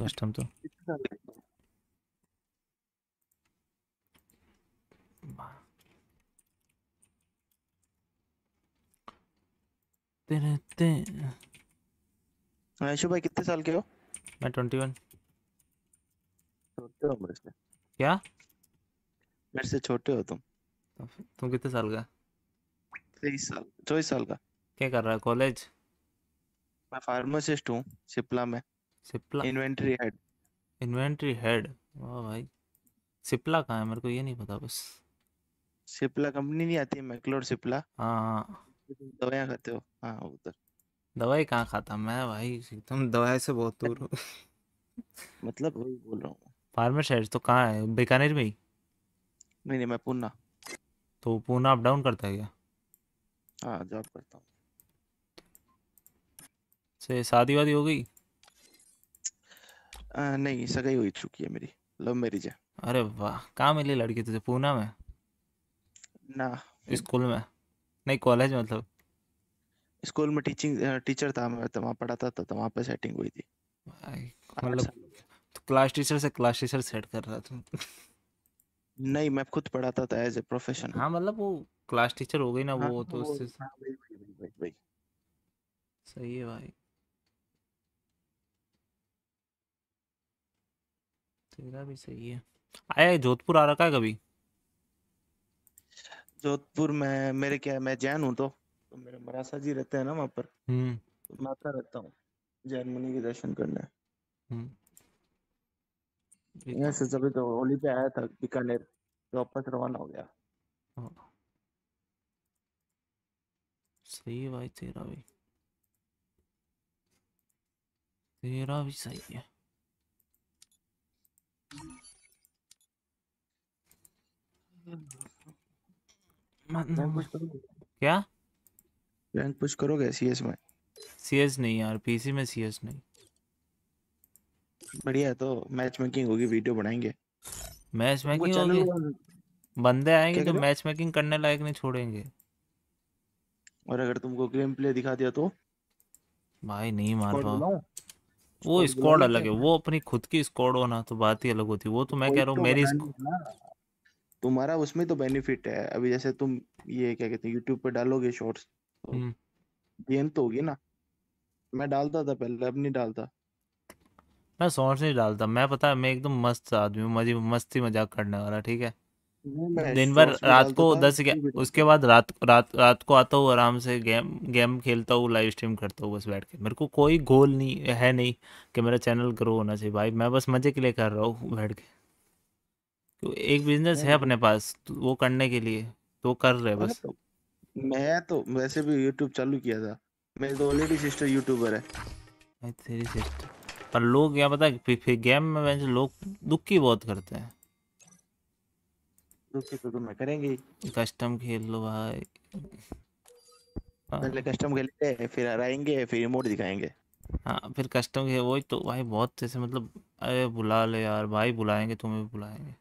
Custom तो। कितने साल के हो? तेरे ते आयशु भाई कितने साल के हो? मैं 21। छोटे हो मेरे से। क्या? मेरे से छोटे हो तुम। तुम कितने साल का? 23 साल, 24 साल का। क्या कर रहा है, कॉलेज? मैं फार्मासिस्ट हूँ, सिप्ला में। Cipla? Inventory head. Inventory head? वाह भाई। सिप्ला कहाँ है, मेरे को ये नहीं पता बस। सिप्ला कंपनी नहीं आती, मैक्लोर सिप्ला। हाँ हाँ। तुम दवाइयाँ खाते हो, हाँ उधर। दवाई कहाँ खाता मैं भाई, एकदम दवाई से बहुत दूर हूँ। मतलब वही बोल रहा हूँ। फार्मेसिस्ट तो कहाँ है, बीकानेर में ही? नहीं नहीं, मैं पूना। तो पूना अप डाउन करता है क्या? हाँ, जॉब करता हूँ। से शादी वादी हो गई? नहीं, सगाई हो चुकी है मेरी। लव मैरिज है। अरे वाह, कहाँ मिली लड़की तुझे, पूना में? ना। स्कूल में? नहीं, कॉलेज मतलब। स्कूल में टीचर था मैं, तो वहाँ पढ़ाता था, तो वहाँ पे सेटिंग हुई थी। भाई, 8 मतलब साल हो गए। तो क्लास टीचर से क्लास टीचर सेट कर रहा तुम। नहीं, मैं खुद पढ़ाता था एज ए प्रोफेशन। हाँ मतलब वो क्लास टीचर हो गई ना हाँ वो, तो वो, उससे हाँ वही वही वही वही वही। सही है भाई। तेरा भी सही है। आया है, जोधपुर आ रखा है कभी? जोधपुर में मेरे क्या है, मैं जैन हूँ तो मेरे मरासा जी रहते हैं ना वहाँ पर। हम्म। तो मैं आता रहता हूँ जैन मुनि के दर्शन करने। हम्म। ये यहाँ तो से जब तो होली पे आया था बीकानेर, तो वापस रवाना हो गया। हाँ, सही है भाई, तेरा भी। तेरा भी सही है। रैंक मतलब पुश करोगे? क्या? रैंक पुश करोगे सीएस में? सीएस नहीं यार, पीसी में सीएस नहीं। बढ़िया है, तो मैच मेकिंग होगी, वीडियो बनाएंगे। मैच तुमको मैकिंग चैनल। होगी? बंदे आएंगे क्या जो कह रहे हो? मैच मैकिंग करने लायक नहीं छोड़ेंगे। और अगर तुमको गेम प्ले दिखा दिया तो? भाई नहीं मार स्क्वाड पाओ। बुलाऊं? वो स्क्वाड बुला स्क्वाड लेते अलग है, हैं। वो अपनी खुद की स्क्वाड होना तो बात ही अलग होती है, वो तो मैं वही कह रहा हूँ तो मेरी बनानी है ना। तुम्हारा उसमें तो बेनिफिट है, अभी जैसे तुम ये क्या कहते हैं, यूट्यूब पे डालोगे शॉर्ट्स, तो हम्म। गेम तो होगी ना। मैं डालता था पहले, अब नहीं डालता। मैं शॉर्ट्स नहीं डालता, मैं पता है मैं एकदम मस्त आदमी हूँ, मजी मस्ती मजाक करने वाला, ठीक है। मैं दिन भर शॉर्ट्स भी रात डालता को था, 10 वीडियो भी उसके डालता था। बाद रात को आता हूँ आराम से, गेम गेम खेलता हूँ, लाइव स्ट्रीम करता हूँ बस बैठ के। मेरे को कोई गोल नहीं है, नहीं कि मेरा चैनल ग्रो होना चाहिए भाई, मैं बस मजे के लिए कर रहा हूँ बैठ के। तो एक बिजनेस नहीं है नहीं, अपने पास, तो वो करने के लिए तो कर रहे अरे बस। तो मैं तो वैसे भी यूट्यूब चालू किया था। मेरी तो ऑलरेडी सिस्टर यूट्यूबर है। भाई तेरी सिस्टम। पर लोग क्या पता है, फिर गेम में वैसे लोग दुखी बहुत करते हैं। तो तुम्हें करेंगे ही। कस्टम खेल लो भाई। पहले हाँ। कस्टम खेलेंगे, फिर हराएंगे, फिर इमोट दिखाएंगे। हाँ, फिर कस्टम खेल, वही तो भाई, बहुत जैसे मतलब। अरे बुला ले यार भाई, बुलाएंगे तुम्हें भी बुलाएंगे।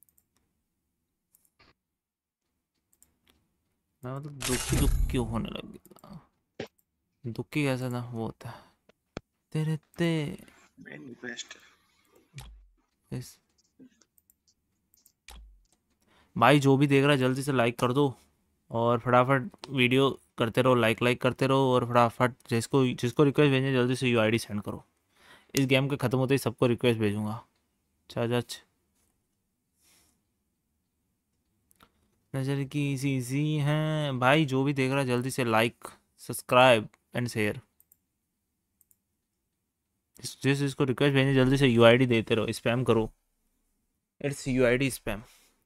मैं मतलब दुखी दुखी होने लग गया। दुखी कैसा था वो होता है। तेरे ते मैन बेस्ट। इस भाई, जो भी देख रहा है जल्दी से लाइक कर दो। और फटाफट वीडियो करते रहो, लाइक लाइक करते रहो, और फटाफट जिसको जिसको रिक्वेस्ट भेजनी है जल्दी से यूआईडी सेंड करो। इस गेम के ख़त्म होते ही सबको रिक्वेस्ट भेजूंगा। चाचा, नज़र की सी सी हैं भाई, जो भी देख रहा है जल्दी से लाइक, सब्सक्राइब एंड शेयर। जिस जिसको रिक्वेस्ट भेजनी जल्दी से यूआईडी देते रहो, स्पैम करो। It's UID spam.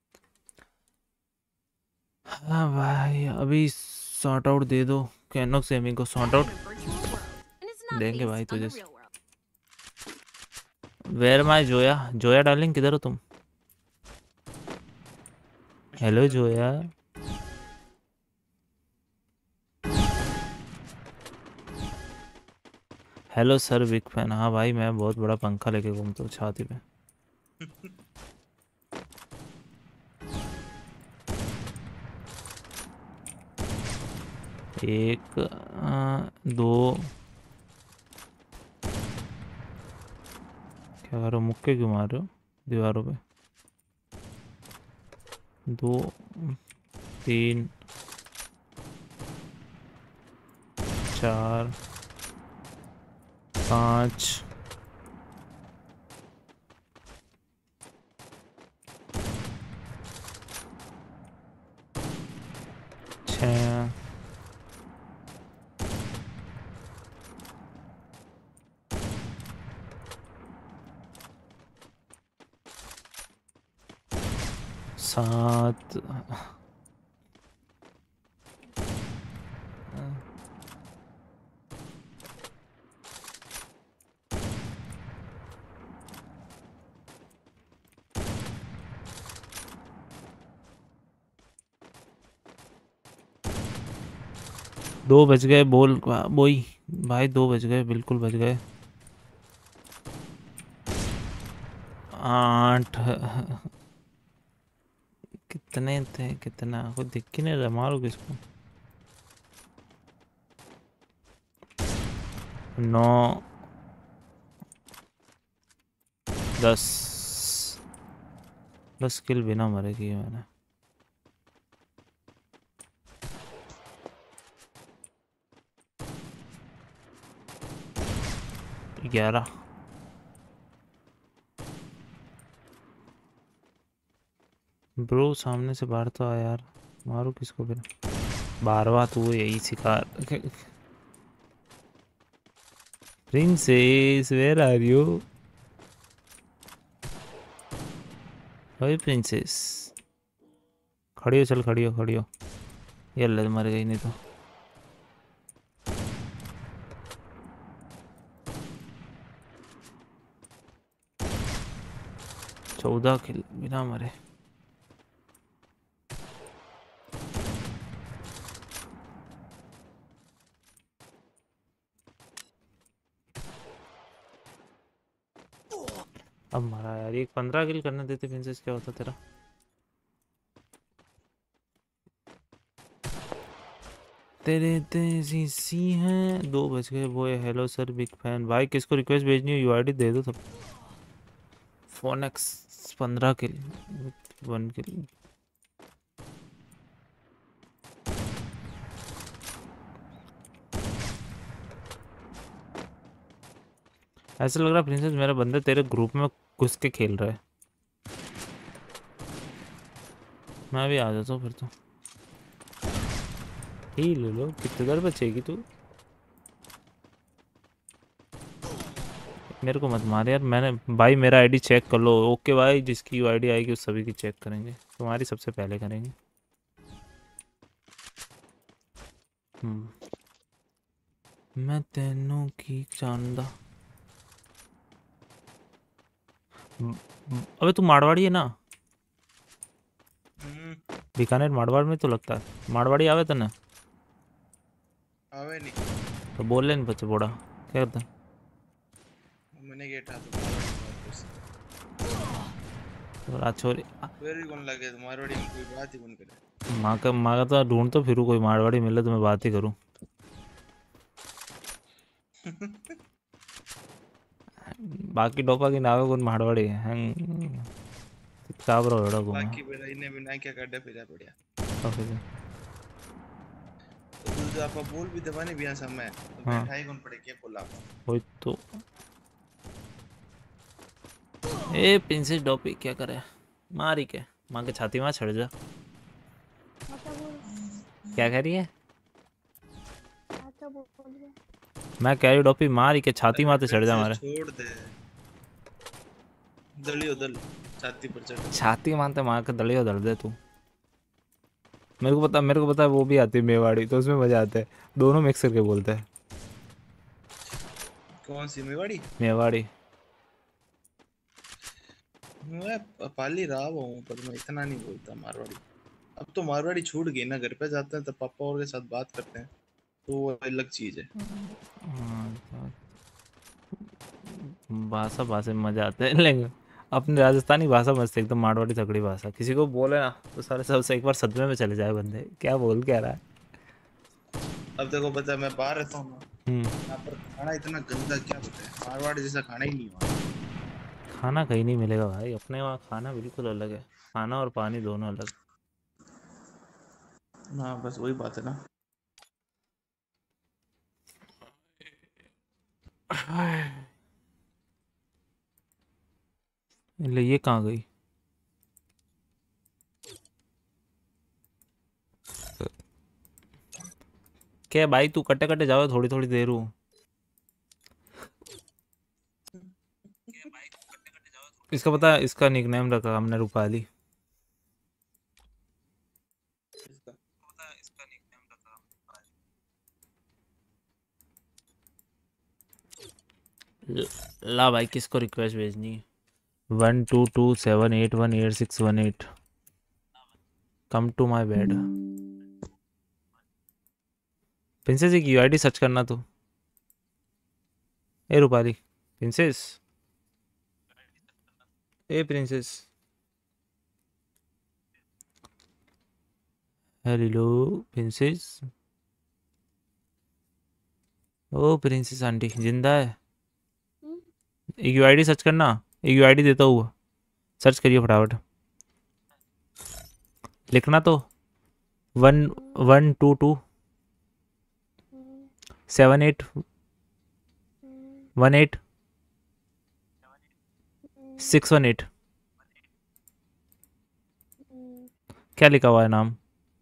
हाँ भाई, अभी सॉर्ट आउट दे दो। कैनोक सेमी को सॉर्ट आउट देंगे भाई तुझे। Where my Zoya, Zoya darling किधर हो तुम? Hello Zoya. Hello sir, big fan. हाँ भाई, मैं बहुत बड़ा पंखा लेके घूमता हूँ छाती पे। एक दो। क्या कर रहे हो, मुक्के क्यों मार रहे हो दीवारों पे? 2 3 4 5 6 7 2 बज गए, बोल बोई भाई, 2 बज गए, बिल्कुल बज गए। 8 कितने थे, कितना कुछ दिख ही नहीं रहा, मारो किसको। 9 10 10 किल बिना मरे किए मैंने। 11 ब्रो, सामने से बाहर तो आ यार, मारो किसको फिर। 12वां तू यही शिकार। Princess where are you? ओए प्रिंसेस, खड़ी हो, चल खड़ी हो, खड़ी हो। ये ले, मर गई नहीं तो। 14 किल बिना मरे। अब मरा यार, एक 15 किल करने देते प्रिंसेस, क्या होता तेरा। तेरे तेजी सी हैं। 2 बज गए, वो है। हेलो सर, बिग फैन भाई, किसको रिक्वेस्ट भेजनी है यूआईडी दे दो सब। Phoenix 15 kill, 1 kill. ऐसा लग रहा प्रिंसेस मेरा बंदा तेरे ग्रुप में घुस के खेल रहा है। मैं भी आ जाता हूँ फिर तो। ही ले लो, कितने देर बचेगी तू। मेरे को मत मार यार, मैंने भाई मेरा आईडी चेक कर लो। ओके भाई, जिसकी आईडी आएगी उस सभी की चेक करेंगे, तुम्हारी सबसे पहले करेंगे। मैं तेनों की चांदा। अबे तू मारवाड़ी है ना? बीकानेर मारवाड़ में तो लगता है। मारवाड़ी आवे तने? आवे नहीं। तो बोल ले बच्चे बोड़ा, क्या करता। मैंने गेटा तो मारवाड़ी तो रात छोरी फिर भी कौन लगे, मारवाड़ी में कोई बात ही कौन करे। माँ का तो ढूंढ तो फिर कोई मारवाड़ी मिले तो मैं बात ही करूँ। बाकी डोपा की नावे कौन मारवाड़ी है। काबरा बड़ा घूमा। बाकी बेटा इन्हें बिना क्या काटे फिरा बढ़िया। काफी से। तो जो आप बोल भी दबाने भी समय तो हाँ बैठा ही कौन पड़े क्या बोला। वही तो। ए प्रिंसेस डोपी क्या करे, मारी के माँ के छाती में चढ़ जा। क्या कह रही है? मैं कह रही डोपी मारी के छाती माते चढ़ जा से मारे। छोड़ दे, दलियो दल छाती पर चढ़। छाती मारते मार के दलियो दल दे तू। मेरे को पता है, वो भी आती है मेवाड़ी, तो उसमें मजा आता है। दोनों मिक्स करके बोलते हैं। कौन सी मेवाड़ी? मेवाड़ी। मैं पाली रहा हूँ पर मैं इतना नहीं बोलता मारवाड़ी। अब तो मारवाड़ी छूट गई ना, घर पे जाते हैं तो पापा और के साथ बात करते हैं, तो वो अलग चीज है। भाषा भाषा में मजा आता है, लेकिन अपनी राजस्थानी भाषा मस्त, एकदम मारवाड़ी तगड़ी भाषा। किसी को बोले ना तो सारे सबसे एक बार सदमे में चले जाए बंदे, क्या बोल क्या रहा है। अब देखो बता, मैं बाहर रहता हूँ ना, हम्म। यहाँ पर खाना इतना गंदा, क्या बताए, मारवाड़ जैसा खाना ही नहीं हुआ। खाना कहीं नहीं मिलेगा भाई, अपने वहाँ खाना बिल्कुल अलग है, खाना और पानी दोनों अलग। हाँ बस वही बात है ना। ले ये कहाँ गई? क्या भाई तू कटे कटे जाओ थोड़ी थोड़ी देर हूँ। इसका पता है, इसका निकनेम रखा हमने रूपाली। इसका ला भाई किसको रिक्वेस्ट भेजनी है? 1227818618। Come to my bed. Princess एक यूआईडी सर्च करना तो। ए रूपाली। प्रिंसेस। ए प्रिंसेस। Hello princess. ओ प्रिंसेस आंटी जिंदा है? एक यूआईडी सर्च करना। एक यूआईडी देता हूँ, सर्च करिए फटाफट। लिखना तो 11227818 618। क्या लिखा हुआ है नाम?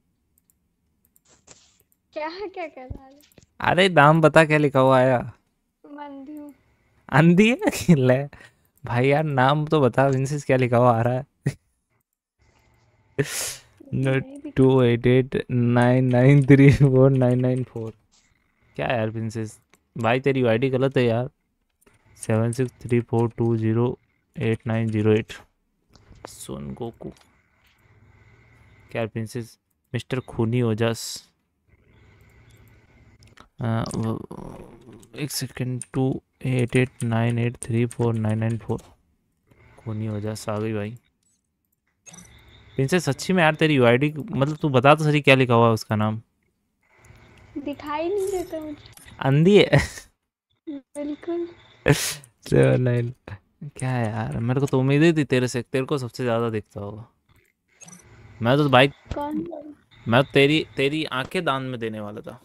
क्या क्या कर रहा है? अरे नाम बता क्या लिखा हुआ है। मंधु। अंधी है ले भाई यार नाम तो बता, प्रिंसेस क्या लिखा हुआ आ रहा है? नहीं दिख 2889934994। क्या यार प्रिंसेस, भाई तेरी आईडी गलत है यार। 7634208908। Son Goku. क्या प्रिंसेस? मिस्टर खूनी ओजस। एक सेकेंड, 2889834994। खूनी ओजस आ गई भाई। प्रिंसेस सच्ची में यार तेरी यूआईडी मतलब तू बता तो सही क्या लिखा हुआ है उसका नाम। दिखाई नहीं देता मुझे अंधी है। बिल्कुल। 79। क्या है यार, मेरे को तो उम्मीद ही थी तेरे से, तेरे को सबसे ज्यादा दिखता होगा। मैं तो भाई, कौन? मैं तो तेरी तेरी आंखें दान में देने वाला था।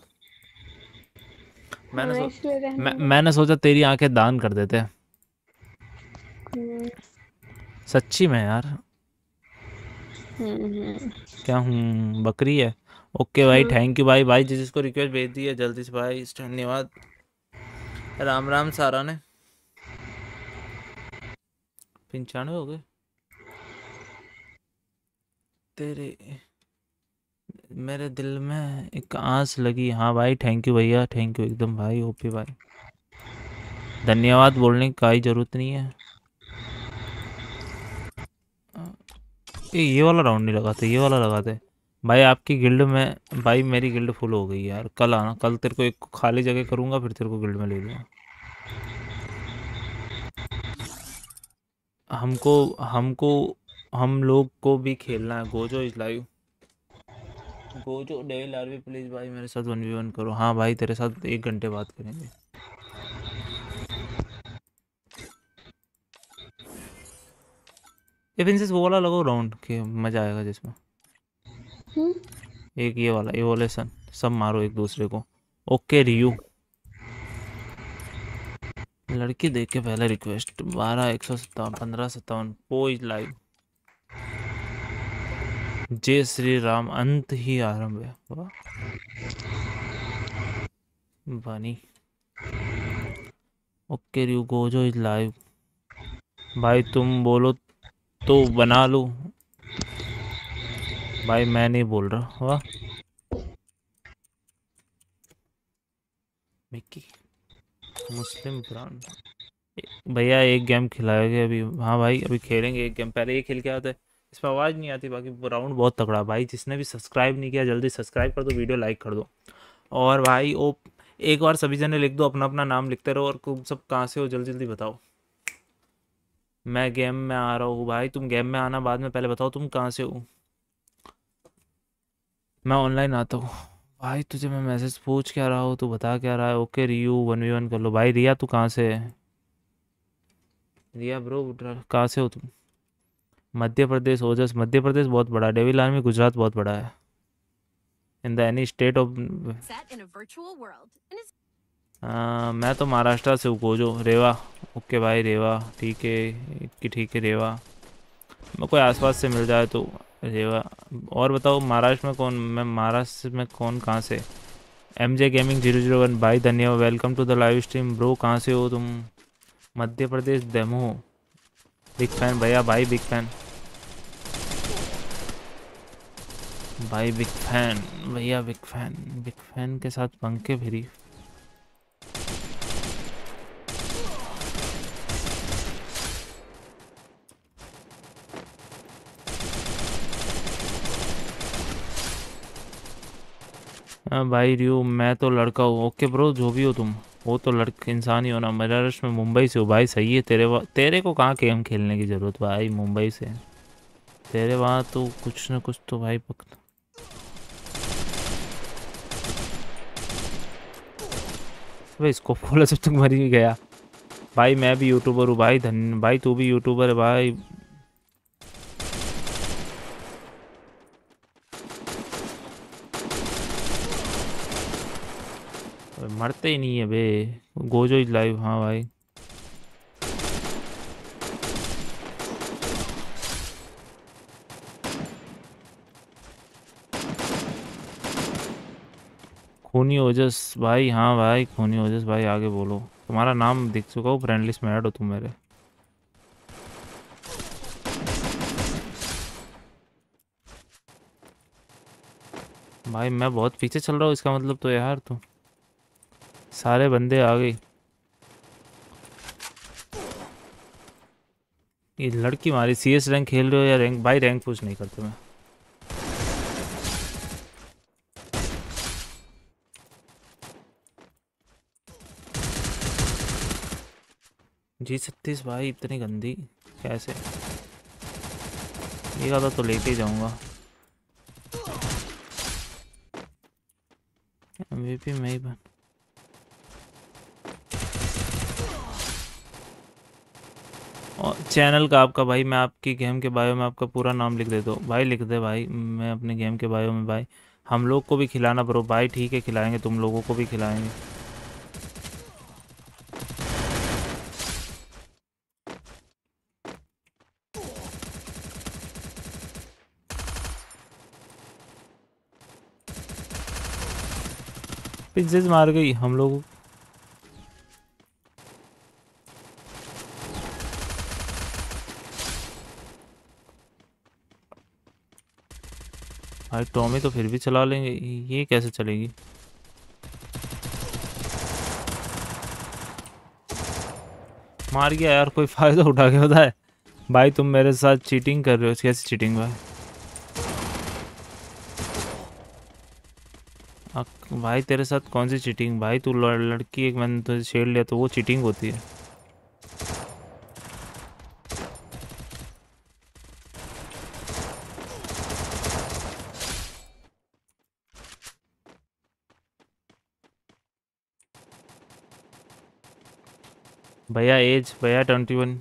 हाँ इसलिए रहने दो। मैंने सोचा तेरी आंखें दान कर देते। हम्म, सच्ची में यार। हम्म। क्या हूँ, बकरी है। ओके भाई, हाँ। थैंक यू भाई। भाई जिसको रिक्वेस्ट भेज दी है जल्दी से भाई, धन्यवाद। राम राम सारा ने। 95 हो गए तेरे। मेरे दिल में एक आस लगी। हाँ भाई थैंक यू भैया, थैंक यू एकदम भाई, ओपी भाई। धन्यवाद बोलने की कोई ज़रूरत नहीं है। ये वाला राउंड नहीं लगाते, ये वाला लगाते। भाई आपकी गिल्ड में, भाई मेरी गिल्ड फुल हो गई यार। कल आना, कल तेरे को एक खाली जगह करूँगा, फिर तेरे को गिल्ड में ले लूँगा। हमको हमको हम लोग को भी खेलना है। Gojo is live. गोजो डेल आरवी प्लीज़ भाई मेरे साथ 1v1 करो। हाँ भाई तेरे साथ 1 घंटे बात करेंगे। ये प्रिंसेस वो वाला लगाओ राउंड के, मज़ा आएगा जिसमें। एक ये वाला एवोल्यूशन, सब मारो एक दूसरे को। Okay Ryu. लड़की देख के पहले रिक्वेस्ट 12 157 15 57 पोज लाइव। जय श्री राम, अंत ही आरंभ है। वाह बानी। Okay Ryu Gojo is live. भाई तुम बोलो तो बना लूं। भाई मैं नहीं बोल रहा। वाह मिक्की मुस्लिम ब्रांड। भैया एक गेम खिलाओगे अभी? हाँ भाई अभी खेलेंगे एक गेम, पहले ये खेल के आता है। इसमें आवाज़ नहीं आती, बाकी राउंड बहुत तगड़ा है भाई। जिसने भी सब्सक्राइब नहीं किया जल्दी सब्सक्राइब कर दो, वीडियो लाइक कर दो। और भाई ओ एक बार सभी जने लिख दो, अपना अपना नाम लिखते रहो। और तुम सब कहाँ से हो जल्दी जल्दी बताओ। मैं गेम में आ रहा हूँ भाई, तुम गेम में आना बाद में, पहले बताओ तुम कहाँ से हो। मैं ऑनलाइन आता हूँ। भाई तुझे मैं मैसेज पूछ क्या रहा हूँ, तू बता क्या रहा है। ओके रियू 1v1 कर लो। भाई रिया तू कहाँ से है? रिया ब्रो कहाँ से हो तुम? मध्य प्रदेश ओजस। मध्य प्रदेश बहुत बड़ा है। डेविल आर्मी गुजरात बहुत बड़ा है। In the any state of मैं तो महाराष्ट्र से हूँ गोजो रेवा। ओके भाई रेवा ठीक है कि ठीक है रेवा। मैं कोई आसपास से मिल जाए तो रेवा। और बताओ महाराष्ट्र में कौन? मैं महाराष्ट्र में कौन कहाँ से? MJ गेमिंग 001 भाई धन्यवाद। Welcome to the live stream bro. कहाँ से हो तुम? मध्य प्रदेश दमोह। बिग फैन भैया भाई बिग फैन भाई बिग फैन भैया बिग फैन के साथ पंखे फिरी। हाँ भाई रियो मैं तो लड़का हूँ। ओके ब्रो जो भी हो तुम वो तो लड़का इंसान ही हो ना। महाराष्ट्र में मुंबई से हो भाई सही है। तेरे को कहाँ गेम खेलने की ज़रूरत भाई मुंबई से। तेरे वहाँ तो कुछ ना कुछ तो भाई पक। भाई इसको बोला जब तक मर ही गया। भाई मैं भी यूट्यूबर हूँ भाई धन भाई तू भी यूट्यूबर है भाई। मरते ही नहीं है बे। गोजो इज लाइव हाँ भाई। खूनी ओजस भाई हाँ भाई खूनी ओजस भाई आगे बोलो। तुम्हारा नाम दिख चुका हूँ फ्रेंड लिस्ट में ऐड हो तुम मेरे। भाई मैं बहुत पीछे चल रहा हूँ इसका मतलब तो यार तुम सारे बंदे आ गए। ये लड़की मारी CS रैंक खेल रहे हो या रैंक? भाई रैंक पुश नहीं करते मैं। G36 भाई इतनी गंदी कैसे? ये वाला तो लेके ही जाऊंगा। MVP में ही बन। और चैनल का आपका भाई मैं आपकी गेम के बायो में आपका पूरा नाम लिख देता हूँ भाई। लिख दे भाई मैं अपने गेम के बायो में भाई। हम लोग को भी खिलाना ब्रो भाई। ठीक है खिलाएंगे तुम लोगों को भी खिलाएंगे। प्रिंसेस मार गई हम लोग। भाई टॉमी तो फिर भी चला लेंगे ये कैसे चलेगी? मार गया यार कोई फायदा उठा के बताए। भाई तुम मेरे साथ चीटिंग कर रहे हो। कैसी चीटिंग भाई? भाई तेरे साथ कौन सी चीटिंग भाई? तू लड़की एक मैंने तुझे छेड़ लिया तो वो चीटिंग होती है? भैया एज भैया 21।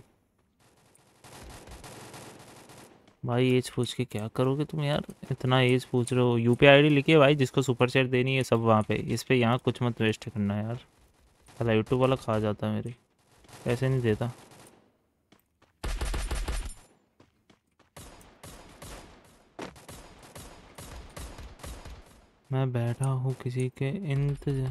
भाई एज पूछ के क्या करोगे तुम यार? इतना एज पूछ रहे हो। UPI ID लिखिए भाई जिसको सुपर चैट देनी है सब वहाँ पे। इस पे यहाँ कुछ मत वेस्ट करना यार। साला यूट्यूब वाला खा जाता है मेरे। पैसे नहीं देता। मैं बैठा हूँ किसी के इंतजार।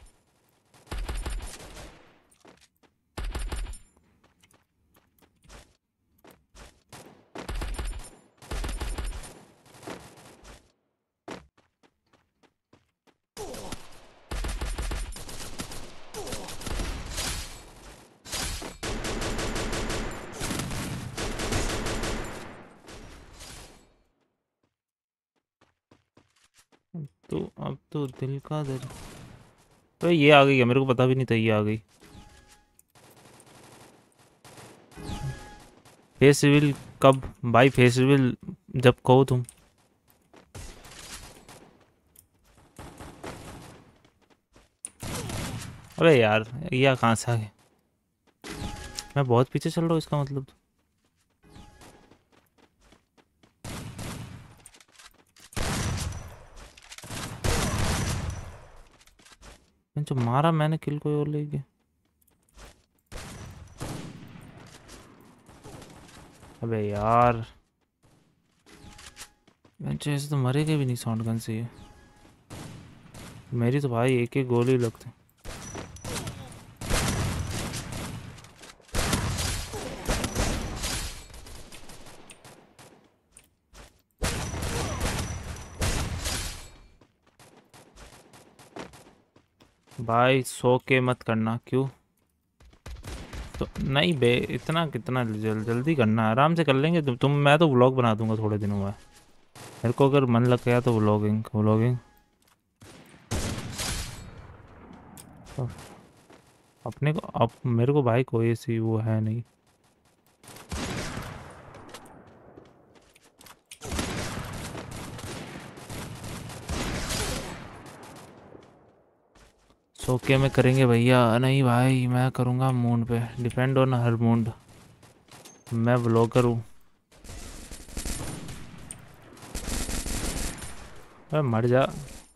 तो अब तो दिल का दर्द। तो ये आ गई है मेरे को पता भी नहीं था ये आ गई। फेस रिवील कब? भाई फेस रिवील जब कहो तुम। अबे यार ये कहाँ से आ गए? मैं बहुत पीछे चल रहा हूँ इसका मतलब। जो मारा मैंने, किल कोई और ले गया। अबे यार, ऐसे तो मरेगा भी नहीं साउंड गन से ये। मेरी तो भाई एक एक गोली लगती। भाई 100 के मत करना। क्यों? तो नहीं बे, इतना कितना जल्दी करना, आराम से कर लेंगे। तुम मैं तो व्लॉग बना दूंगा थोड़े दिनों में। मेरे को अगर मन लग गया तो व्लॉगिंग व्लॉगिंग अपने को। अब मेरे को भाई कोई ऐसी वो है नहीं। सोके में करेंगे भैया। नहीं भाई, मैं करूँगा मूड पे डिपेंड ऑन हर मूड। मैं व्लॉगर हूँ। अरे मर जा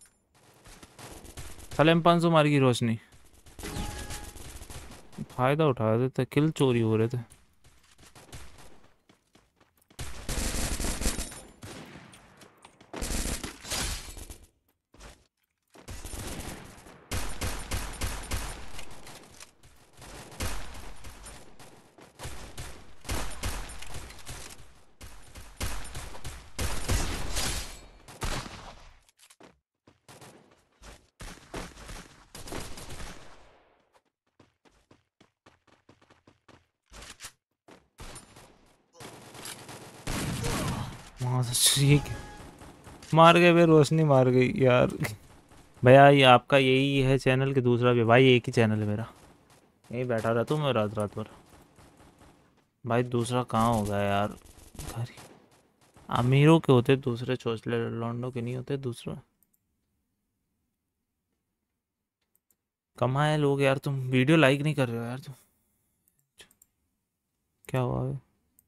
साले। हम 500 मार की रोशनी फायदा उठा रहे थे, किल चोरी हो रहे थे। वहाँ से ठीक मार गए बे, रोशनी मार गई यार। भैया ये आपका यही है चैनल के दूसरा भी? भाई एक ही चैनल है मेरा, यहीं बैठा रहता हूँ मैं रात रात भर। भाई दूसरा कहाँ होगा यार, घर ही। अमीरों के होते दूसरे, चोचले लौंडों के नहीं होते दूसरा। कमाए लोग यार। तुम वीडियो लाइक नहीं कर रहे हो यार तुम, क्या हुआ है?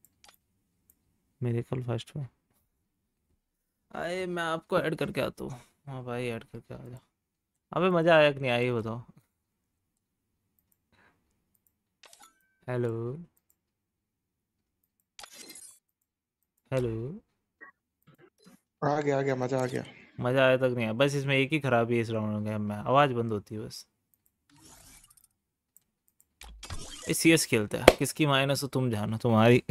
मेरे कल फर्स्ट में आए, मैं आपको ऐड करके आता हूँ। हाँ भाई ऐड करके आ जाओ। अबे मज़ा आया कि नहीं आया ये बताओ। Hello hello. आ गया मजा आ गया। मज़ा आया तक नहीं आया। बस इसमें एक ही खराबी है इस राउंड में, आवाज़ बंद होती है बस। ये सीएस खेलता है, किसकी माइनस हो तुम जानो, तुम्हारी।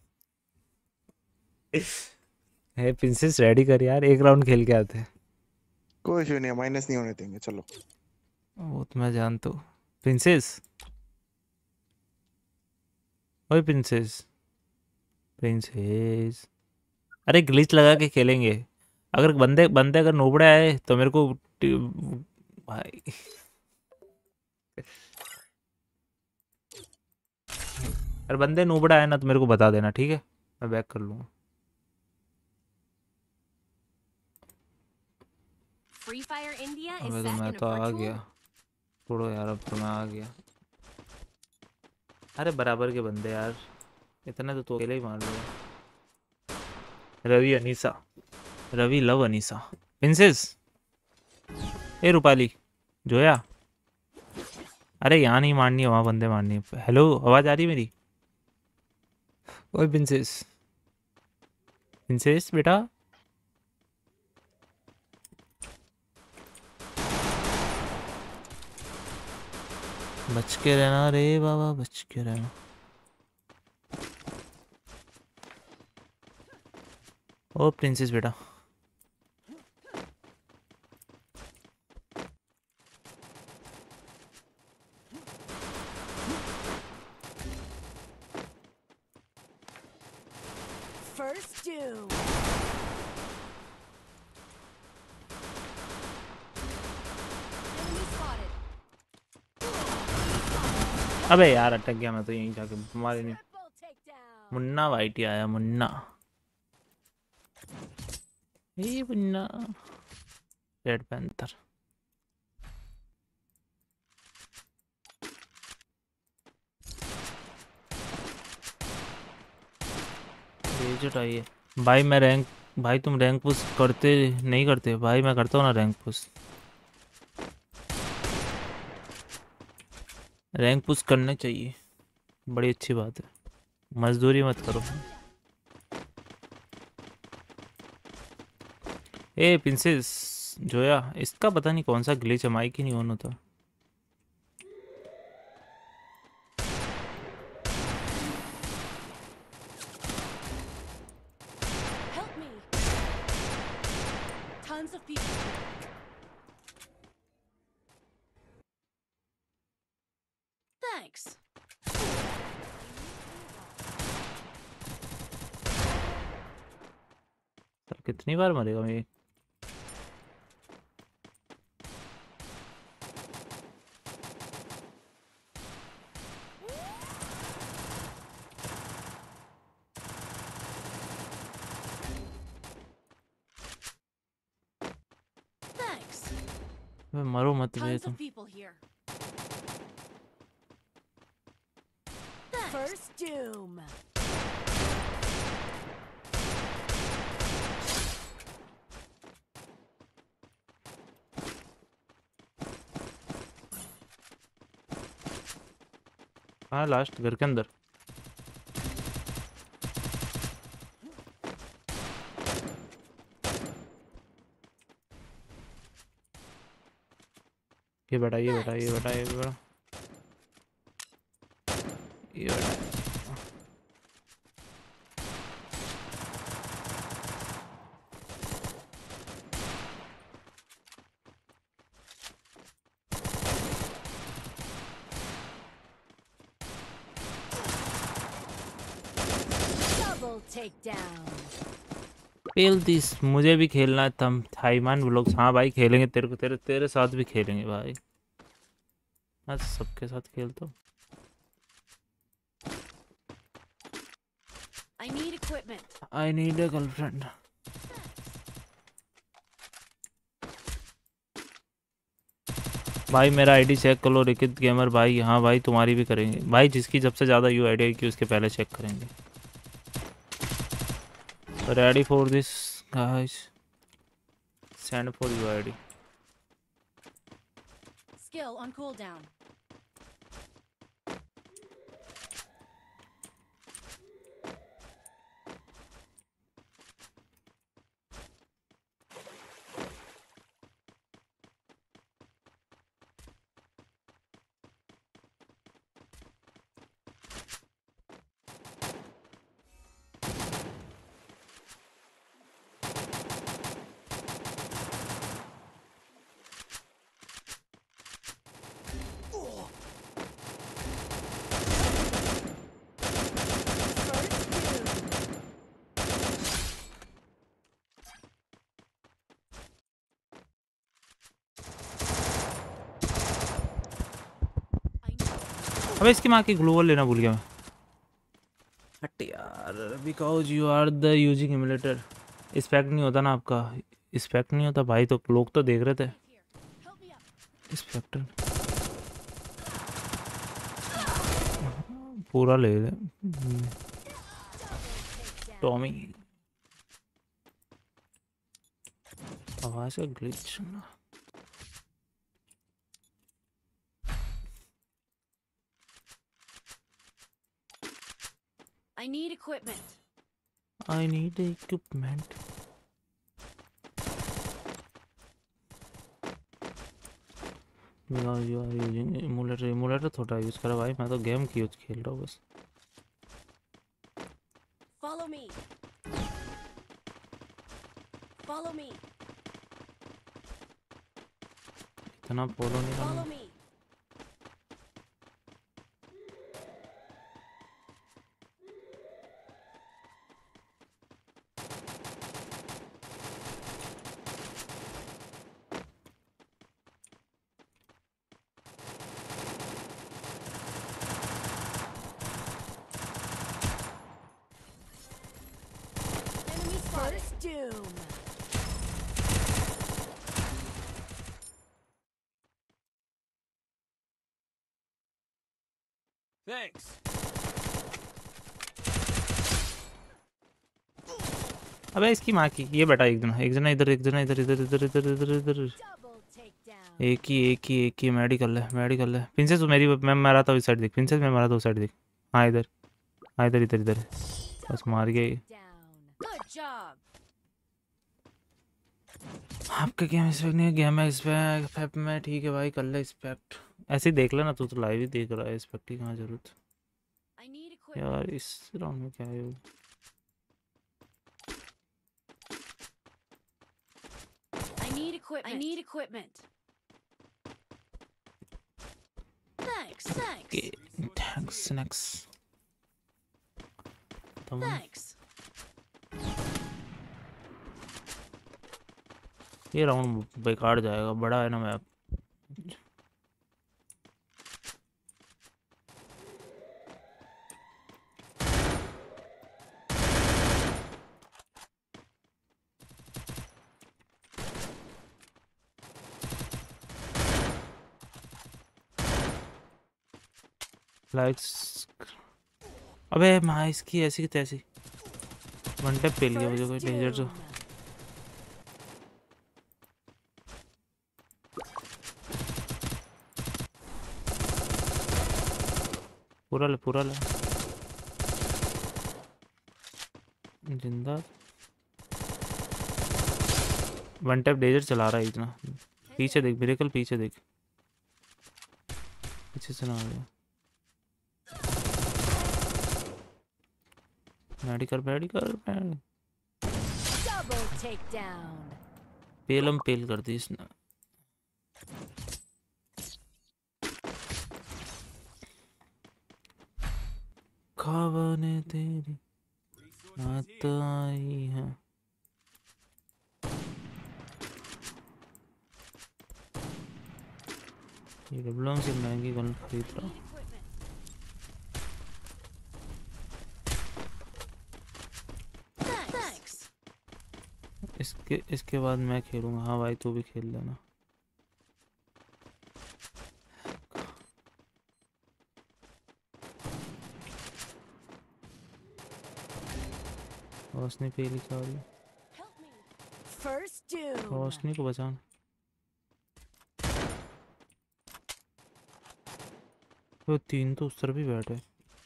है प्रिंसेस रेडी कर यार, एक राउंड खेल के आते हैं। कोई इशू नहीं है, माइनस नहीं होने देंगे, चलो। वो तो मैं जानता हूँ। प्रिंसेस, ओए प्रिंसेस, प्रिंसेस। अरे ग्लिच लगा के खेलेंगे। अगर बंदे बंदे अगर नोबड़े आए तो मेरे को भाई। अगर बंदे नोबड़े आए ना तो मेरे को बता देना, ठीक है? मैं बैक कर लूँगा। अबे तो मैं तो आ गया। छोड़ो यार, अब तो मैं आ गया। अरे बराबर के बंदे यार, इतने तो अकेले ही मार लिया। रवि अनीसा, रवि लव अनीसा। प्रिंसेस, ए रूपाली, जोया। अरे यहाँ नहीं मारनी है, वहाँ बंदे मारनी है। हेलो, आवाज़ आ रही है मेरी? ओए प्रिंसेस, प्रिंसेस बेटा। बच के रहना रे बाबा, बच के रहना। ओ प्रिंसेस बेटा। First doom. Enemy spotted. अबे यार अटक गया मैं तो यहीं जाके, मारे नहीं। Triple takedown. मुन्ना वाइटी आया, मुन्ना। ये मुन्ना रेड पैंथर। बजट आई है भाई। मैं रैंक भाई तुम रैंक पुश करते नहीं करते भाई? मैं करता हूँ ना रैंक पुश। रैंक पुश करने चाहिए, बड़ी अच्छी बात है। मजदूरी मत करो। ए प्रिंसेस जोया, इसका पता नहीं कौन सा ग्लिच है, माइक ही नहीं ऑन होता। Help me. Tons of people. Thanks. Sir कितनी बार मरेगा मैं? Thanks. मैं मरो मत बे Tons तुम। of people here. Thanks. First doom. हाँ लास्ट घर के अंदर। ये बेटा ये बेटा ये बेटा ये बेटा ये बेटा। Double takedown. पेल दिस, मुझे भी खेलना था। थाईमान व्लॉग्स, हाँ भाई खेलेंगे। तेरे को तेरे साथ भी खेलेंगे भाई। आज सबके साथ खेलता हूँ। I need equipment. I need a girlfriend. भाई मेरा आईडी चेक कर लो रिकित गेमर भाई। हाँ भाई तुम्हारी भी करेंगे भाई, जिसकी सबसे ज़्यादा यू आईडी की उसके पहले चेक करेंगे। Ready for this guys, send for you ID. Skill on cooldown. First doom. I know. अबे इसकी माँ की ग्लोबल लेना भूल गया मैं। हट यार, because you are the using emulator. इस्पेक्ट नहीं होता ना आपका, इस्पेक्ट नहीं होता भाई। तो लोग तो देख रहे थे Here. Help me up. Inspector. पूरा ले ले Takedown. टॉमी। आवाज का glitch. I need equipment. I need equipment. Because you are using emulator. Emulator थोड़ा यूज़ करा भाई, मैं तो गेम की यूज खेल रहा हूँ बस। Follow me. Follow me. इतना पोलो नहीं Follow करना। me. Enemy spotted. First doom. Thanks. अबे इसकी माँ की, ये बेटा एक जना इधर, एक जना इधर, इधर इधर इधर इधर इधर। Double takedown. एक ही मेडिकल है, मेडिकल है। प्रिंसेस मेरी, मैं मारा था उस साइड देख, प्रिंसेस मैं मारा था उस साइड देख। हाँ इधर, हाँ इधर इधर इधर। बस मार गया ये। Down. Good job. आपका गेम एक्सपेक्ट नहीं है, गेम एक्सपेक्ट में ठीक है भाई, कर ले एक्सपेक्ट। ऐसे ही देख लेना, तू तो लाइव ही देख रहा है, एक्सपेक्ट की कहाँ जरूरत। I need equipment. यार इस राउंड में क्या है वो? I need equipment. I need equipment. Thanks. Thanks. के थैंक्स नेक्स्ट। Thanks. ये राउंड बेकार जाएगा, बड़ा है ना मैप। लाइक्स, अबे माँ इसकी ऐसी की तैसी। वन टैप पेल गया मुझे कोई First डेंजर जो। doom. पूरा ले, पूरा ले। जिंदा। वन टैप डेजर चला रहा है इतना। पीछे देख मिरेकल, पीछे देख, पीछे से ना आ गया। Medical medical Double takedown. पेलम पेल कर दी इसने। खाने तेरी बात आई है। ये डब्लों से महंगी गन खरीद रहा हूँ। Thanks. इसके बाद मैं खेलूंगा। हाँ भाई तू भी खेल लेना। रोशनी पे लिखा हुआ है। Help me. First doom. रोशनी को बचाना। वो तीन तो उस तरफ भी बैठे।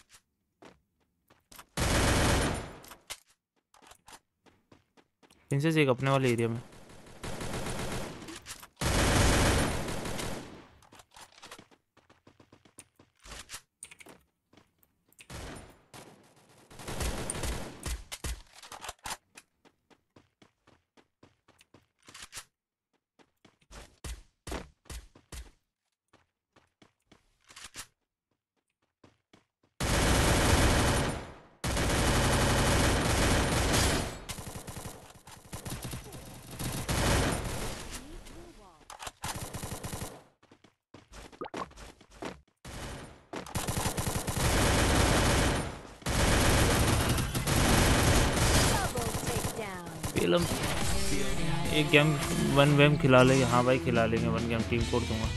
इनसे से एक अपने वाले एरिया में। Double takedown. पेलम एक गेम वन वेम खिला लेंगे। हाँ भाई खिला लेंगे, वन गेम टीम कोड दूंगा।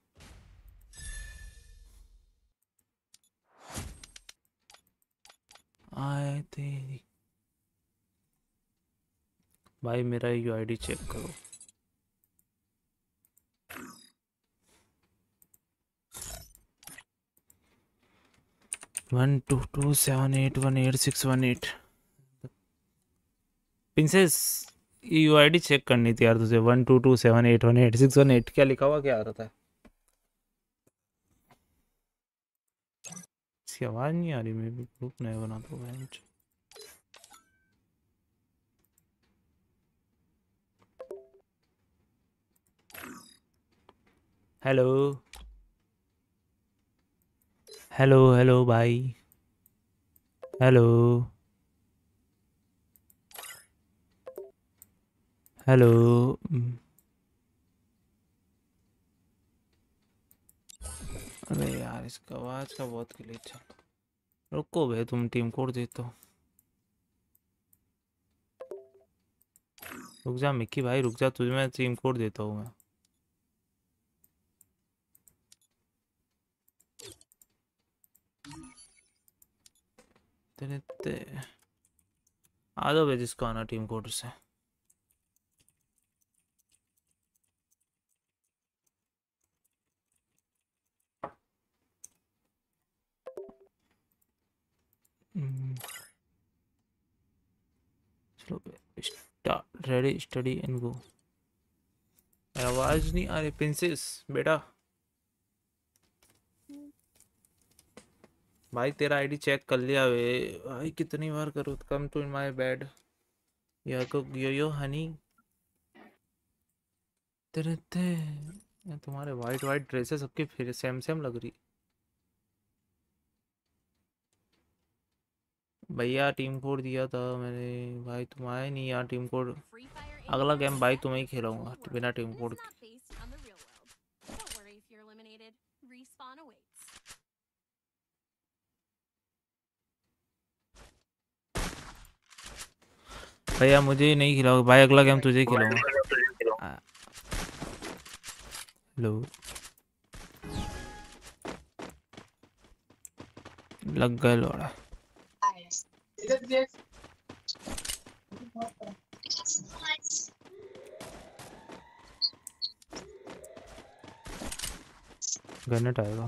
आए तेरी भाई, मेरा यूआईडी चेक करो। वन 227818618। प्रिंसेस यूआईडी चेक करनी थी यार तुझे। 12278188618 क्या लिखा हुआ, क्या आ रहा था? इसकी आवाज नहीं आ रही। मैं भी ग्रुप नया बनाता हूँ। हेलो हेलो हेलो भाई, हेलो हेलो। अरे यार इसका आवाज का बहुत ग्लिच है। रुको भाई, तुम टीम कोड देते हो। रुक जा मिक्की भाई, रुक जा, तुझे मैं टीम कोड देता हूँ मैं। तेरे ते आ जाओ भाई जिसको आना टीम कोड से। चलो start ready steady and go. आवाज नहीं आ रही प्रिंसेस बेटा। भाई तेरा आईडी चेक कर लिया वे भाई, कितनी बार करूँ come to in my bed या को यो हनी तेरे ते तुम्हारे वाइट वाइट ड्रेसेस सबके फिर सेम सेम लग रही। भैया टीम कोड दिया था मैंने भाई, तुम आए नहीं यार टीम कोड। Free Fire अगला anywhere, गेम भाई तुम्हें ही anywhere खिलाऊंगा in the बिना world. Team This code is के। not based on the real world. Don't worry if you're eliminated. Respawn awaits. भैया मुझे ही नहीं खिलाओगे भाई, अगला गेम तुझे ही खिलाऊंगा। हेलो लग गए लोड़ा। गन्नेट आएगा।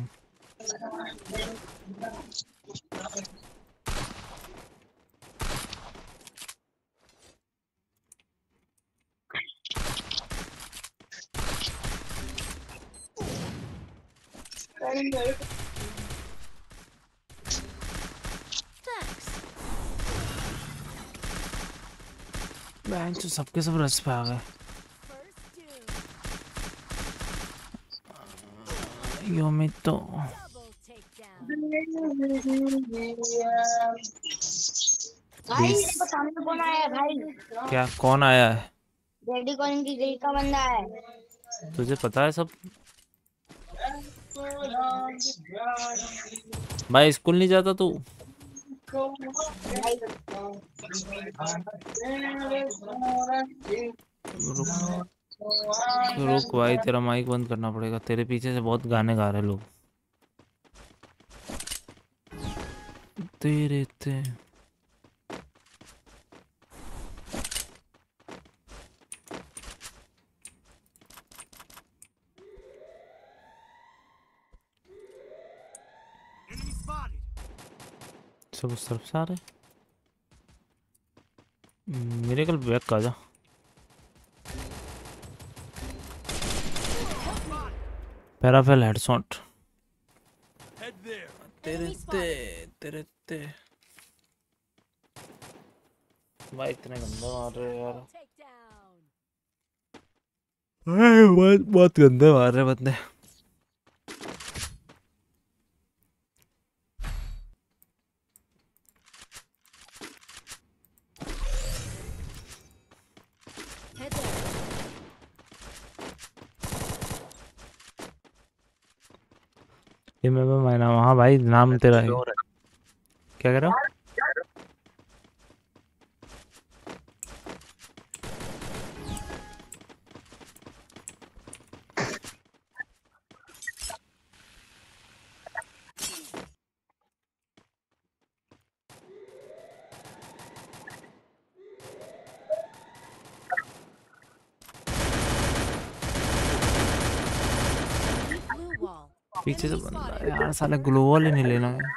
Thanks. बैंक तो सबके सब रस पे आ गए। First doom. यो में तो Double takedown. भाई मेरे को सामने कौन आया है भाई? क्या कौन आया है? रेडी कॉलिंग की गई का बंदा है। तुझे पता है सब? भाई स्कूल नहीं जाता तू? रुक रुक भाई तेरा माइक बंद करना पड़ेगा, तेरे पीछे से बहुत गाने गा रहे लोग। तेरे ते सब उस तरफ से आ रहे। मेरे कल बैक आ जा। पैराफेल हेडशॉट। तेरे ते भाई इतने गंदे मार रहे हैं यार। Takedown. बहुत बहुत गंदे मार रहे बंदे। Head there. ये मैं नाम, हाँ भाई नाम तेरा है। क्या कह रहा हो? Blue wall. पीछे से Enemy बंदा है spotted. यार, साले ग्लोबल ही नहीं लेना है।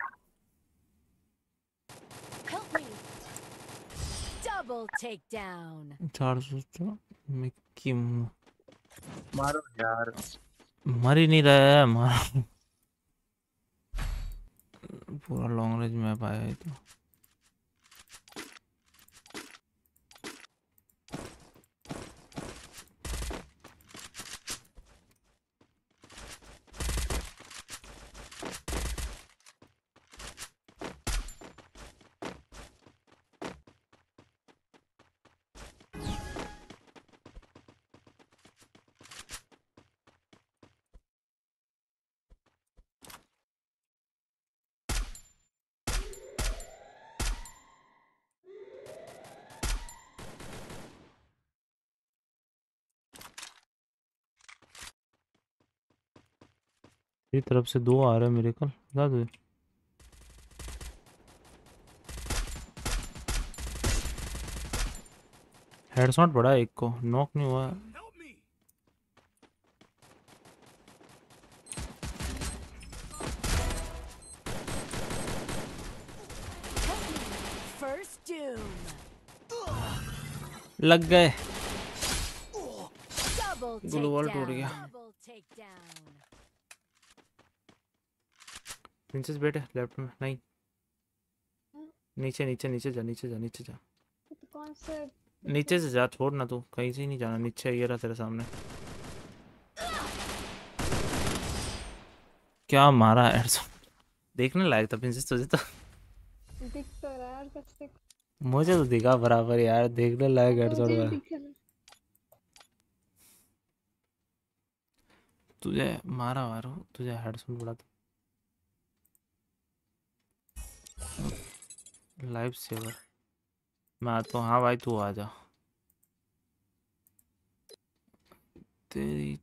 Help me. Double takedown. 400 Mickey मारो यार। मर ही नहीं रहा है मार। पूरा लॉन्ग रेंज मैप आया है तो। मेरी तरफ से 2 आ रहे हैं मेरे कल, बता दो। हेडशॉट पड़ा है, एक को नॉक नहीं हुआ है। First doom. लग गए। Double ग्लू वॉल टूट takedown. गया। Double takedown. प्रिंसेस बैठे लेफ्ट में, नहीं नीचे नीचे नीचे जा, नीचे जा, नीचे जा, तो कौन सा नीचे से जा, छोड़ ना तू, कहीं से ही नहीं जाना, नीचे ये रहा तेरे सामने। क्या मारा है देखने लायक था प्रिंसेस तुझे तो। दिख तो रहा है यार कैसे मुझे तो दिखा बराबर यार, देखने लायक हेडशॉट मुझे हुआ। दिख रहा है। तुझे मारा मारो, तुझे हेडशॉट पड़ा था। लाइफ सेवर मैं आता हूँ। हाँ भाई तू आ जा। तेरी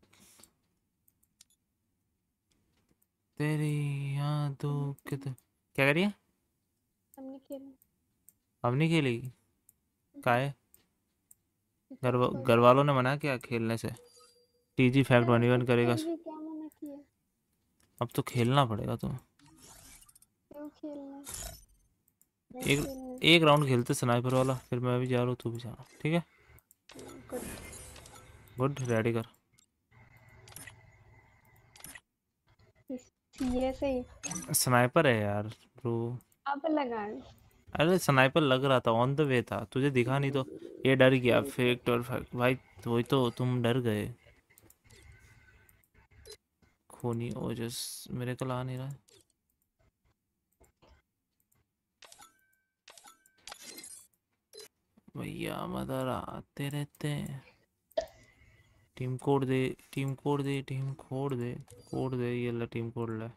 तेरी यादों के तो क्या करिए, हमने खेला अब नहीं खेलेगी? काहे? घर कोई घर वालों ने मना किया खेलने से? टीजी फैक्ट यार 1v1 फिर करेगा। भी क्या मना किया, अब तो खेलना पड़ेगा तुम्हें। क्यों खेलना, नहीं एक खेलना। एक राउंड खेलते स्नाइपर वाला, फिर मैं भी जा रहा हूँ, तू भी जा रहा, ठीक है? गुड। गुड, रेडी कर। ये सही स्नाइपर है यार ब्रो। अब लगा है। अरे स्नाइपर लग रहा था, ऑन द वे था, तुझे दिखा नहीं तो ये डर गया। फेक और फैक्ट भाई, वही तो तुम डर गए। खूनी ओजस मेरे को ला नहीं रहा है। भैया मदर आते रहते हैं। टीम कोड दे, टीम कोड दे, टीम कोड दे, कोड दे, ये ला टीम कोड ले।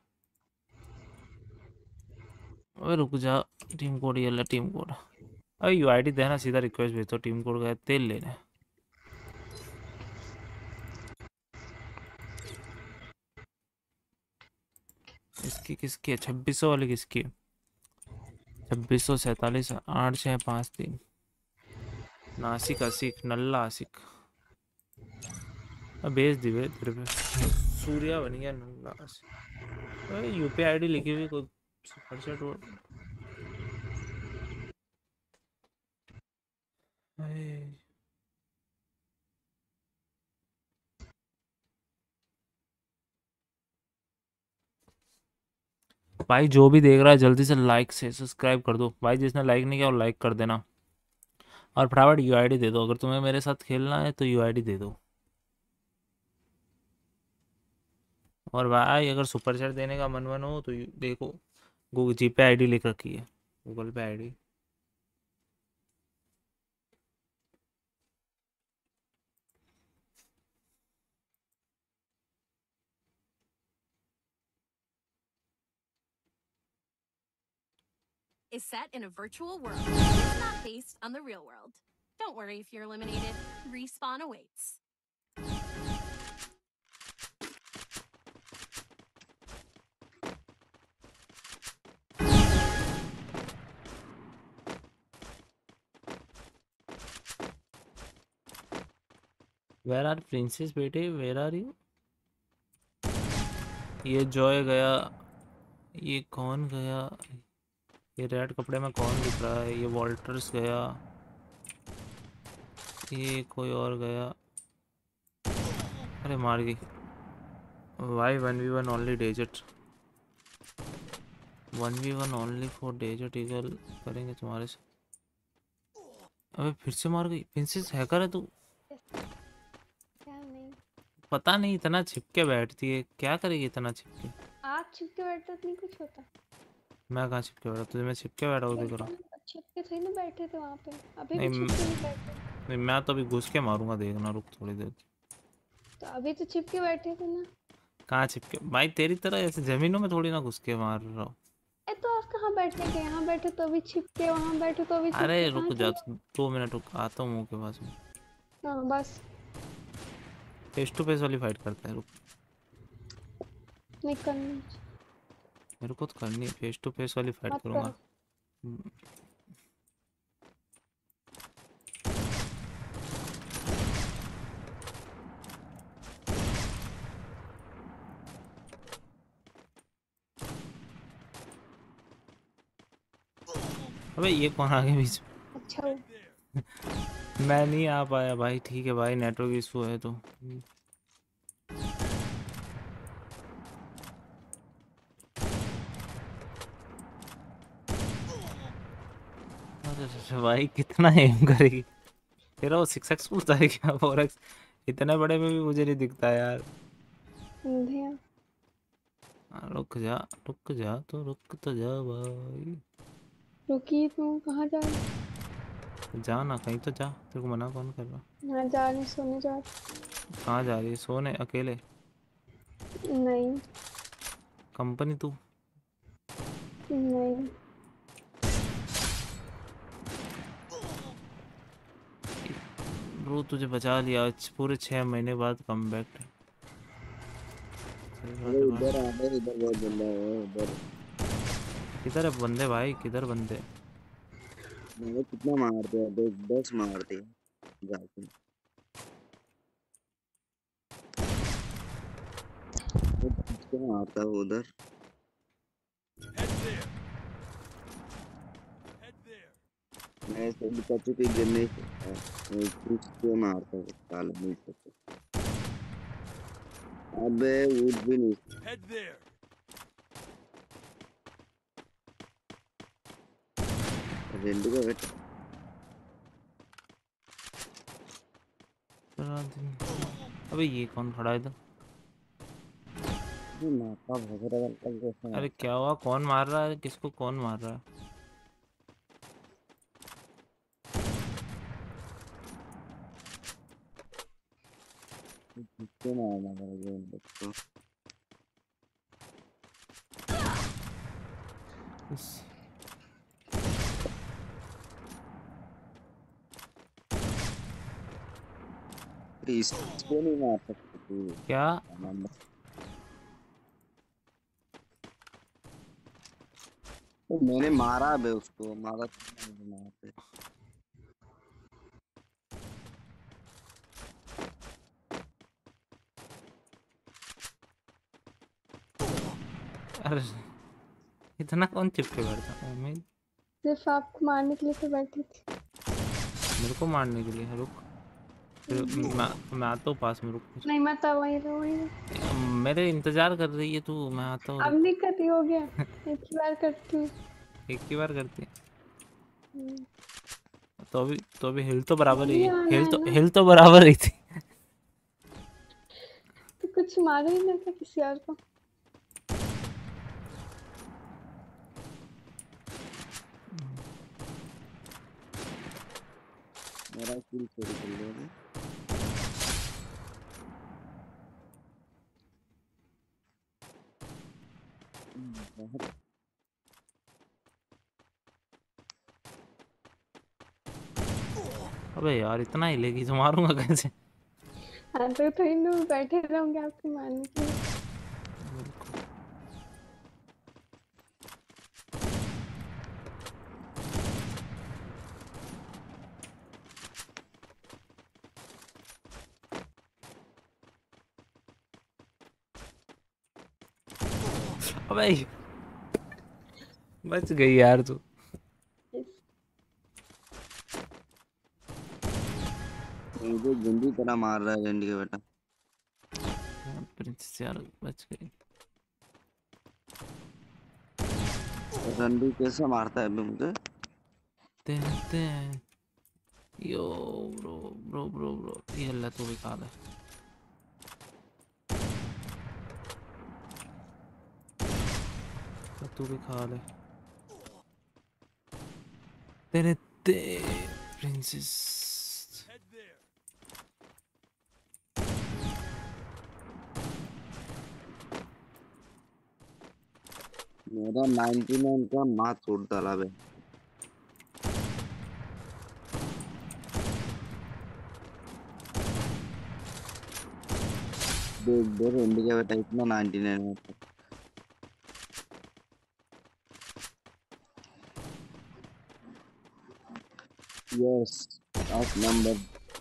अबे रुक जा, टीम कोड ये ला, टीम कोड। अरे यूआईडी देना, सीधा रिक्वेस्ट भेज दो, टीम कोड का है, तेल लेने। इसकी किसकी है? 2600 वाली किसकी है? 2647 8653 नासिक आसिक नल्ला आसिक। अब भेज दी वे तेरे पे, सूर्या बन गया नल्ला आसिक। अरे यूपीआई आईडी लिखी हुई कोई सुपरसेट वो। अरे भाई जो भी देख रहा है जल्दी से लाइक से सब्सक्राइब कर दो भाई, जिसने लाइक नहीं किया वो लाइक कर देना। और फटाफट यूआईडी दे दो, अगर तुम्हें मेरे साथ खेलना है तो यूआईडी दे दो। और भाई अगर सुपर चैट देने का मन हो तो देखो, गूगल जी पे आईडी लिख रखी है, गूगल पे ID. Is set in a virtual world. It's not based on the real world. Don't worry if you're eliminated. Respawn awaits. Where are princess बेटे, वेर आर यू? ये जॉय गया, ये कौन गया? ये रेड कपड़े में कौन दिख रहा है? ये वॉल्टर्स गया, ये कोई और गया। अरे मार गई। वाई 1v1 only desert, 1v1 only for desert eagle करेंगे तुम्हारे से। अबे फिर से मार गई। प्रिंसेस हैकर है तू? क्या नहीं, पता नहीं, इतना छिपके बैठती है, क्या करेगी इतना छिपके? आप छिपके बैठते तो नहीं कुछ होता। मैं कहाँ छिपके बैठा? तुझे मैं छिपके बैठा हुआ दिख रहा हूँ? छिपके थे ना बैठे थे वहाँ पे, अभी नहीं, भी छिपके नहीं बैठे। नहीं मैं तो अभी घुस के मारूंगा, देखना, रुक थोड़ी देर। तो अभी तो छिपके बैठे थे ना। कहाँ छिपके भाई? तेरी तरह ऐसे जमीनों में थोड़ी ना घुस के मार रहा हूँ। ए तो आप कहाँ बैठने के, यहाँ बैठे तो अभी छिपके, वहाँ बैठे तो अभी छिपके। अरे कहाँ रुक जा, चले? 2 मिनट रुक, आता हूँ मुँह के पास में। हाँ बस, फेस टू फेस वाली फाइट करते हैं, रुक। नहीं करनी, मेरे को तो करनी है, फेस टू फेस वाली फाइट मत करूंगा। करो। अबे ये कौन आ गया बीच अच्छा वो में? मैं नहीं आ पाया भाई। ठीक है भाई, नेटवर्क इशू है तो। अरे भाई कितना एम करेगी तेरा? वो सक्सेसफुल था क्या 4x? इतने बड़े में भी मुझे नहीं दिखता यार। अंधे हैं। रुक जा, रुक जा तो रुक तो जा भाई। रुकी तू कहाँ जा रही? जा ना कहीं तो जा, तेरे को मना कौन कर रहा? यहाँ जा रही सोने जा रही। कहाँ जा रही है? सोने अकेले? नहीं कंपनी तू? नहीं ब्रो तुझे बचा लिया आज पूरे 6 महीने बाद कम बैक। अरे इधर आ रहे, इधर बहुत बंदा है इधर। किधर है बंदे भाई, किधर बंदे? मैंने कितना मारते हैं, 10 मारते हैं जाके। वो किसको मारता है उधर? मैं इसे बता चुकी गिरने से किसको मारता है साले नहीं सकते। अबे उठ भी नहीं रेंडी का बेटा। अबे ये कौन खड़ा है इधर? नाका भगरा कल कैसे अरे क्या हुआ? कौन मार रहा है? किसको कौन मार रहा है? किसको मारना पड़ेगा इन लोग को? इसको नहीं मार सकते तू। क्या? तो मैंने मारा बे उसको, मारा तो नहीं मारते। अरे इतना कौन चिपके बैठता है? मैं सिर्फ आपको मारने के लिए तो बैठी थी। मेरे को मारने के लिए? रुक फिर मैं आता हूँ पास में, रुक फिर। नहीं मैं तो वहीं रहूँगी। मेरे इंतजार कर रही है तू, मैं आता हूँ। अब नहीं करती, हो गया एक ही बार करती हूँ। एक ही बार करती है हम्म, तो अभी हिल तो बराबर ही अभी है। आना है ना। हिल तो बराबर ही थी। तो कुछ मारा ही ना था किसी और को। मेरा किल चोरी कर लिया। बहुत अबे यार इतना हिलेगी तो मारूंगा कैसे? हाँ तो थोड़ी ना बैठे रहूंगे आपको मारने के लिए। अबे बच गई यार तू। मुझे गुंडी तरह मार रहा है रेंडी का बेटा। प्रिंसेस यार बच गई। रंडी कैसे मारता है अभी मुझे? ते यो ब्रो ब्रो ब्रो ब्रो ये अल्लाह तू भी खा ले। तू भी खा ले तेरे ते प्रिंसेस। मेरा 99 का मार छोड़ डाला बे। देख दे रेंडी का बेटा इतना 99 में। Yes out number.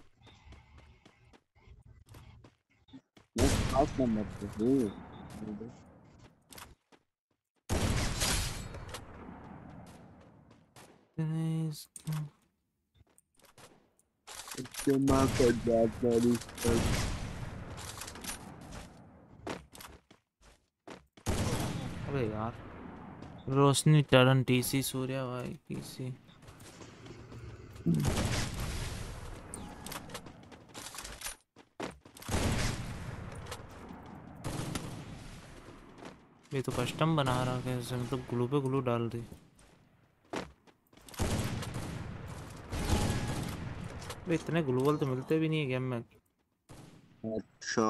Yes out number. इस्तेमाल कर जात मारी अबे यार, रोशनी टर्न टीसी सूर्या भाई टीसी। ये तो कस्टम बना रहा कैसे, मतलब ग्लू पे ग्लू डाल दी। अबे इतने ग्लूवल तो मिलते भी नहीं है गेम में। अच्छा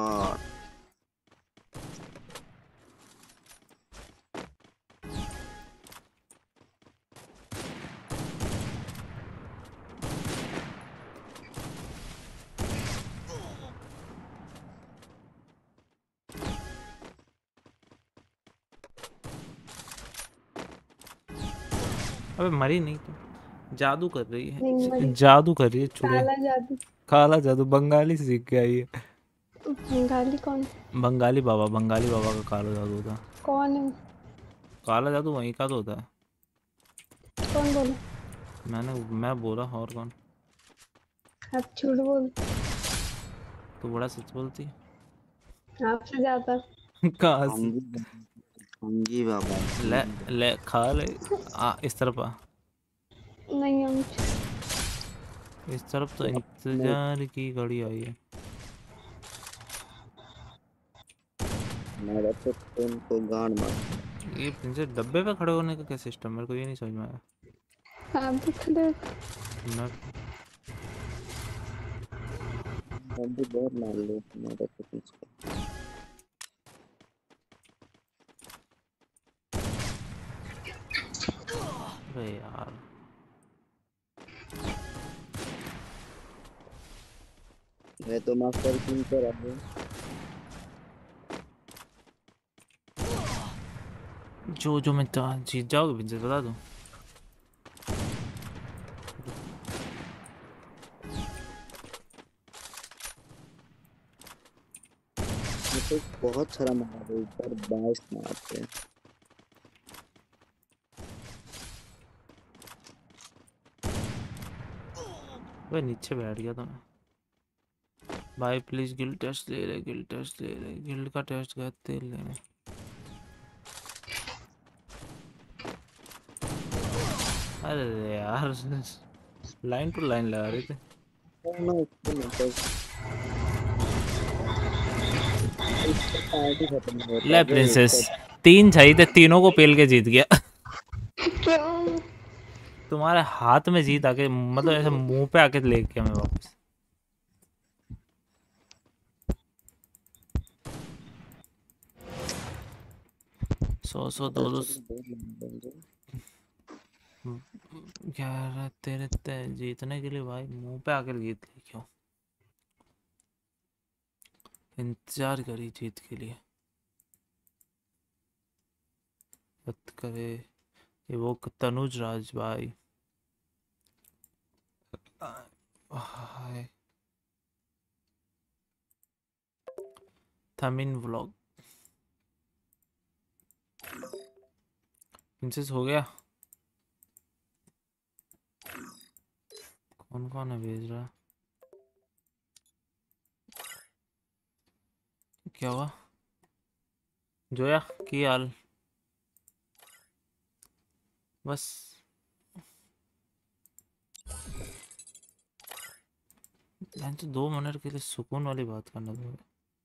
अबे मरी नहीं तो जादू कर रही नहीं है, मरी। जादू कर रही है चुड़ैल। काला जादू। काला जादू बंगाली से सीख के आई है। बंगाली कौन? बंगाली बाबा का काला जादू होता है। कौन है? काला जादू वहीं का तो होता है। कौन बोले? मैं बोला और कौन। आप झूठ बोल। तो बड़ा सच बोलती है। आपसे ज्यादा। कहाँ से? हंगी बाबा ले ले खा ले। इस तरफ आ। नहीं हम। इस तरफ तो इंतजार की घड़ी आई है। मेरा तो उनको गांड मार ये प्रिंसेस डब्बे पे खड़े होने का क्या सिस्टम, मेरे को ये नहीं समझ में आया। आप भी खड़े हो। मैं हम भी बहुत मार लो मेरा तो उसको अबे यार मैं तो मास्टर किंग पर आ गया जो मैं जीत जाओगे प्रिंसेस बता दूं। मैं तो बहुत सारा मारा है ऊपर 22 मारते हैं वे नीचे बैठ गया था मैं। भाई प्लीज गिल्ड टेस्ट ले ले, गिल्ड टेस्ट ले ले, गिल्ड का टेस्ट कहते लेने। अरे यार लाइन टू लाइन लगा रहे थे। ना उसको मतलब इसका पार्टी खत्म होता ले है जब प्रिंसेस इसका 3 चाहिए थे, तीनों को पेल के जीत गया। क्यों? तुम्हारे हाथ में जीत आके, मतलब ऐसे मुंह पे आके ले गया मैं वापस। सौ दो दो 11 13 जीतने के लिए भाई मुंह पे आकर जीत ली क्यों? इंतजार करी जीत के लिए। मत करे ये वो तनुज राज भाई। हाय थमिन व्लॉग। प्रिंसेस हो गया। कौन कौन है भेज रहा? क्या हुआ जोया की हाल? बस मैं तो 2 मिनट के लिए सुकून वाली बात करना था।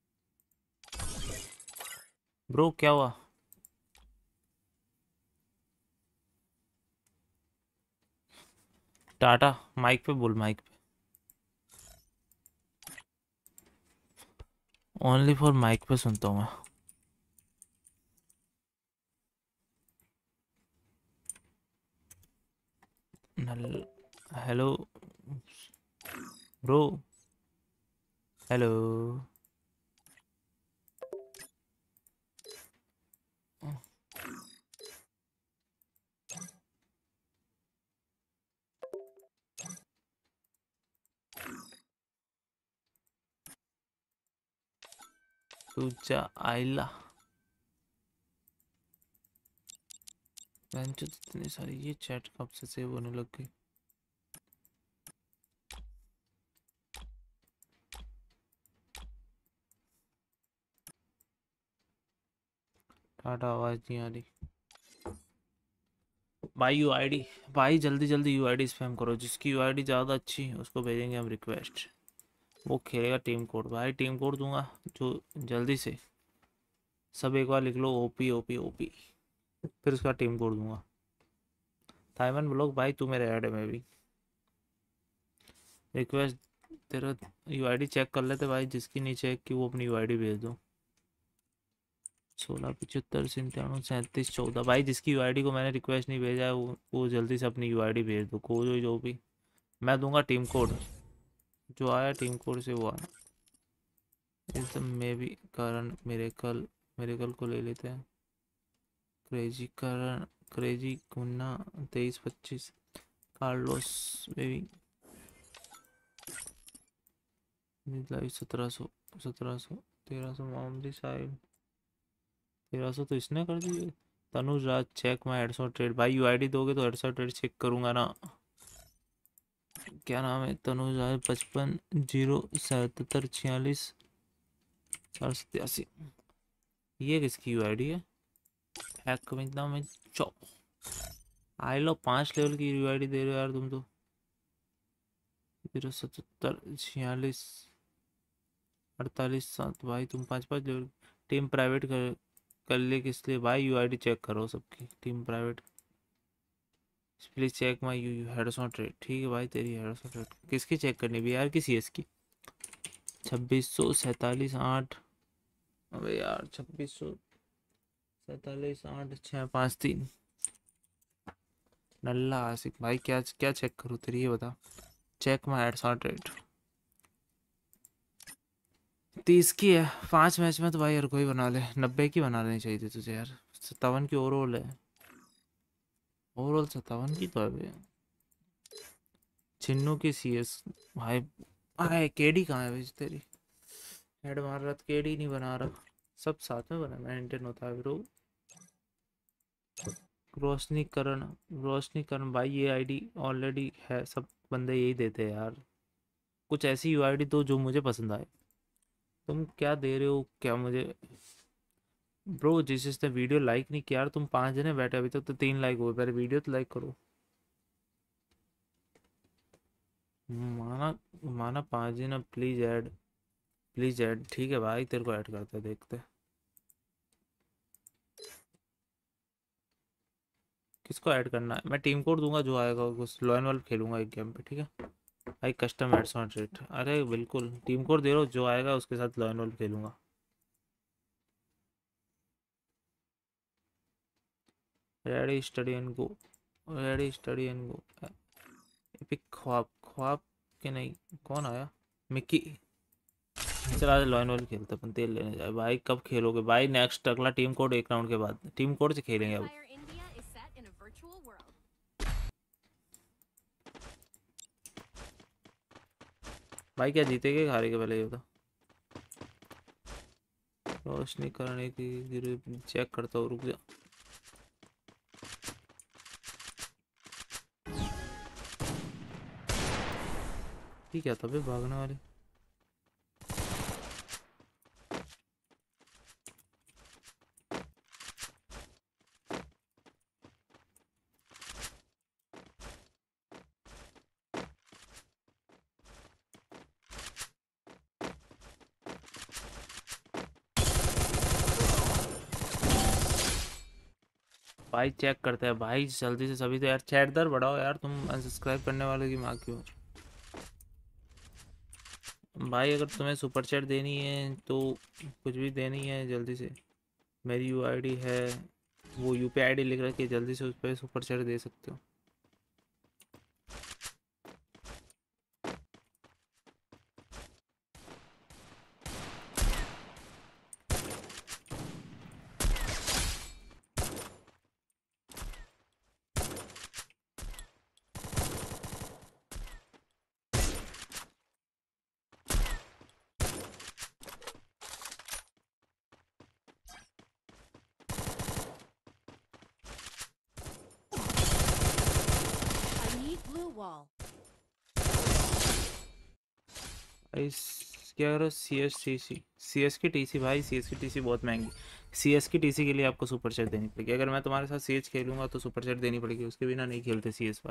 ब्रो क्या हुआ? टाटा माइक पे बोल, माइक पे ओनली फॉर माइक पे सुनता हूँ मैं। Hello bro hello. तुझा आइला बेंच इतनी सारी, ये चैट कब से सेव होने लग गई? टाटा आवाज नहीं आ रही भाई। यूआईडी भाई, जल्दी जल्दी यूआईडी स्पैम करो। जिसकी यूआईडी ज़्यादा अच्छी है उसको भेजेंगे हम रिक्वेस्ट, वो खेलेगा टीम कोड। भाई टीम कोड दूंगा जो जल्दी से सब एक बार लिख लो, ओपी ओपी ओपी, फिर उसका टीम कोड दूंगा। थाईमन ब्लॉग भाई तू मेरे ऐड है, मैं भी रिक्वेस्ट। तेरा यूआईडी चेक कर लेते भाई, जिसकी नहीं चेक की वो अपनी यूआईडी भेज दो। 16 75 97 14 भाई, जिसकी यूआईडी को मैंने रिक्वेस्ट नहीं भेजा है वो जल्दी से अपनी यूआईडी भेज दो। कोई जो भी, मैं दूंगा टीम कोड, जो आया टीम कोड से वो आया। इस में भी करण मेरे कल को ले लेते हैं। Crazy Karan, crazy Munna 23 25, Carlos baby live 1700 1300 Mohammadi Sahib 1300 तो इसने कर दिए। Tanuj Raj check my headshot trade. भाई यूआईडी दोगे तो हेडशॉट ट्रेड चेक करूंगा ना। क्या नाम है? तनुज राज 55 077 46 487। ये किसकी यूआईडी है? हैक में चौ आई लो 5 लेवल की यूआईडी दे रहे हो यार तुम तो। 077 46 48 7 भाई तुम 5 लेवल। टीम प्राइवेट कर ले किस लिए भाई? यूआईडी चेक करो सबकी, team private. Please check my you headshot rate. ठीक है भाई, तेरी हेडशॉट रेट किसकी चेक करनी भी यार? किसी एस की 2647 8। अबे यार 2647 8 6 5 3। नल्ला आसिक भाई, क्या क्या चेक करूँ तेरी, ये बता। चेक माई हेडशॉट रेट 30 की है। 5 मैच में तो भाई हर कोई बना ले। 90 की बना लेनी चाहिए थी तुझे यार। 57 की ओवरऑल है, ओवरऑल 57 की तो है भैया। छिन्नू की सीएस भाई। आए केडी कहाँ है भाई तेरी? हेड मार रहा, केडी नहीं बना रहा। सब साथ में बना, मेंटेन होता है ब्रो। रोशनी करण भाई, ये आईडी ऑलरेडी है, सब बंदे यही देते हैं यार। कुछ ऐसी यूआईडी दो जो मुझे पसंद आए। तुम क्या दे रहे हो क्या मुझे ब्रो? जिसने वीडियो लाइक नहीं किया यार, तुम 5 जने बैठे अभी तक तो 3 लाइक हुए। पहले वीडियो तो लाइक करो। माना माना 5 जने, प्लीज ऐड। ठीक है भाई, तेरे को ऐड करते हैं, देखते हैं किसको ऐड करना है। मैं टीम कोड दूंगा, जो आएगा उस लॉयन वाल खेलूंगा एक गेम पे, ठीक है भाई। कस्टम हेडशॉट रेट, अरे बिल्कुल टीम कोड दे रहा हूँ, जो आएगा उसके साथ लॉयन वाल खेलूंगा। Ready steady and go, ready steady and go. Epic ख्वाब के नहीं, कौन आया? मिक्की। चल आज लॉयन वाल खेलते अपन, तेल लेने जाए भाई। कब खेलोगे भाई? नेक्स्ट अगला टीम कोड 1 राउंड के बाद टीम कोड से खेलेंगे अब। Empire India is set in a virtual world. भाई क्या जीतेगे हारेगे पहले ये बता। रोशनी करने की चेक करता हूँ, रुक जा। ठीक है तभी भागने वाले। भाई चेक करते हैं भाई जल्दी से सभी। तो यार चैट दर बढ़ाओ यार, तुम अनसब्सक्राइब करने वाले की माँ की हो। भाई अगर तुम्हें सुपर चैट देनी है तो कुछ भी देनी है जल्दी से। मेरी यूआईडी है, वो यूपीआई आईडी लिख रखी है, जल्दी से उस पर सुपर चैट दे सकते हो। इस क्या करो, सी एस की टीसी भाई, सी एस की टीसी बहुत महंगी। सी एस की टीसी के लिए आपको सुपर चैट देनी पड़ेगी। अगर मैं तुम्हारे साथ सी एच खेलूंगा तो सुपर चैट देनी पड़ेगी, उसके बिना नहीं खेलते सी एस भाई।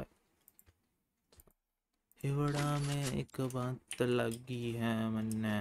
हिवड़ा में एक बात लगी है मन्ने।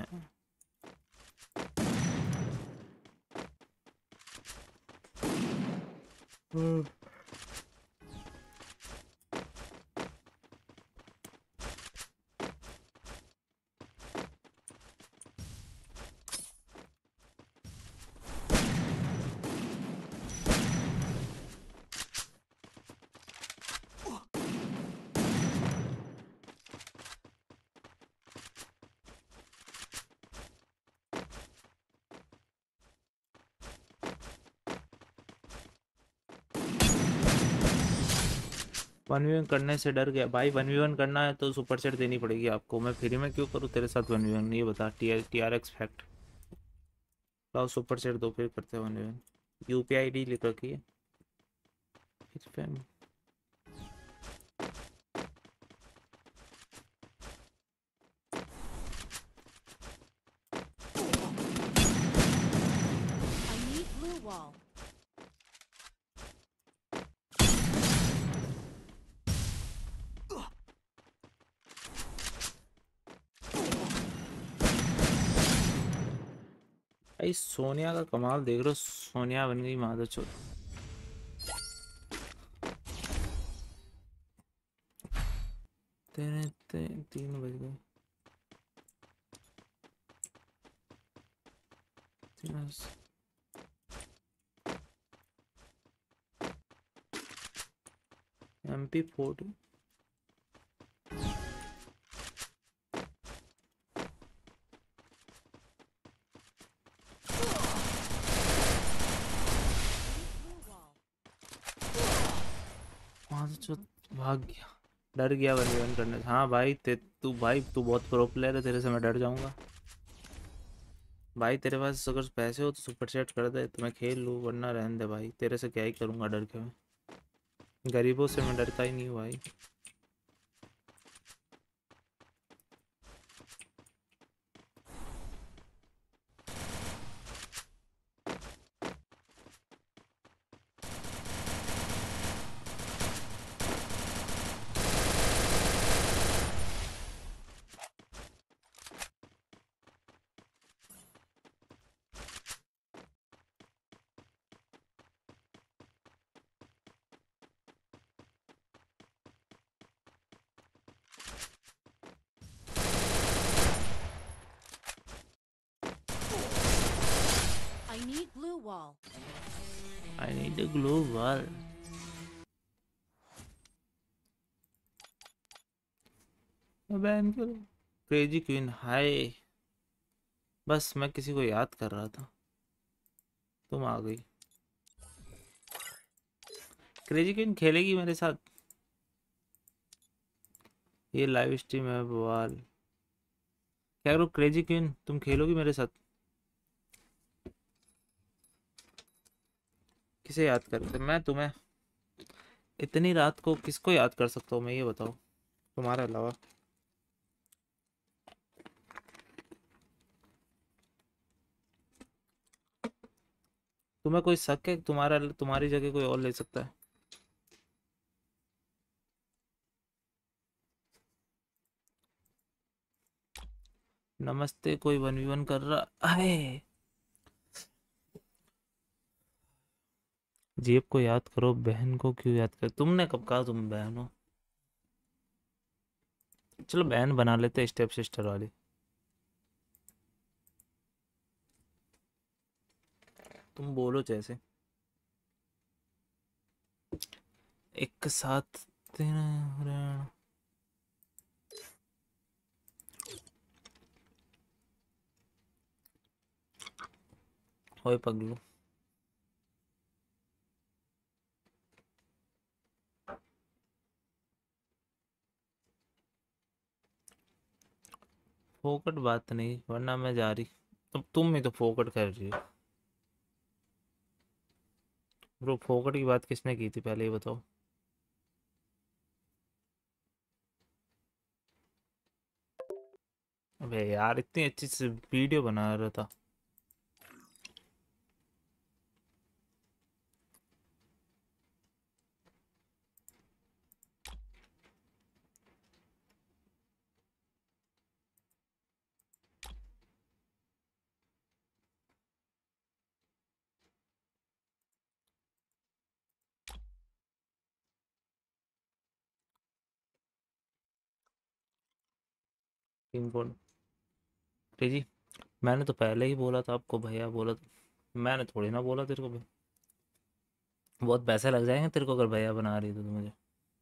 वन वी वन करने से डर गया भाई। वन वी वन करना है तो सुपर सेट देनी पड़ेगी आपको। मैं फ्री में क्यों करूँ तेरे साथ वन वी वन, ये बता। टी आर एक्स फैक्ट लाओ, सुपर सेट दो, फिर करते हैं one V one. UPI ID लिख रखी है। I need blue wall. भाई सोनिया का कमाल देख रहे हो, सोनिया बन गई माधव चोर। तेरे 3 बज गए। MP40 Blue wall. वहां से जो भाग गया, डर गया वन वी वन करने से। हाँ भाई तू बहुत प्रो प्लेयर है, तेरे से मैं डर जाऊंगा भाई। तेरे पास अगर पैसे हो तो सुपर चैट कर दे तो मैं खेल लूँ, वरना रहने दे भाई। तेरे से क्या ही करूंगा डर के मैं, गरीबों से मैं डरता ही नहीं हूँ भाई। I need blue wall. I need a glow wall. Ban करो क्रेजी क्वीन। हाय, बस मैं किसी को याद कर रहा था, तुम आ गई। क्रेजी क्वीन खेलेगी मेरे साथ? ये लाइव स्ट्रीम है बवाल। क्या करो क्रेजी क्वीन, तुम खेलोगी मेरे साथ? किसे याद करते मैं तुम्हें? इतनी रात को किसको याद कर सकता हूँ मैं, ये बताओ तुम्हारे अलावा। तुम्हें कोई शक है तुम्हारी जगह कोई और ले सकता है? नमस्ते, कोई 1v1 कर रहा है? जेब को याद करो, बहन को क्यों याद कर? तुमने कब कहा तुम बहन हो? चलो बहन बना लेते, स्टेप सिस्टर वाली। तुम बोलो जैसे। एक साथ तेरा रहना। ओए पगलू, फोकट बात नहीं, वरना मैं जा रही। अब तुम ही तो फोकट कर रही हो ब्रो। फोकट की बात किसने की थी पहले ये बताओ? अबे यार इतनी अच्छी से वीडियो बना रहा था। टीम कोड जी, मैंने तो पहले ही बोला था आपको भैया, बोला था मैंने, थोड़ी ना बोला तेरे को भाई। बहुत पैसे लग जाएंगे तेरे को अगर भैया बना रही तो तू मुझे।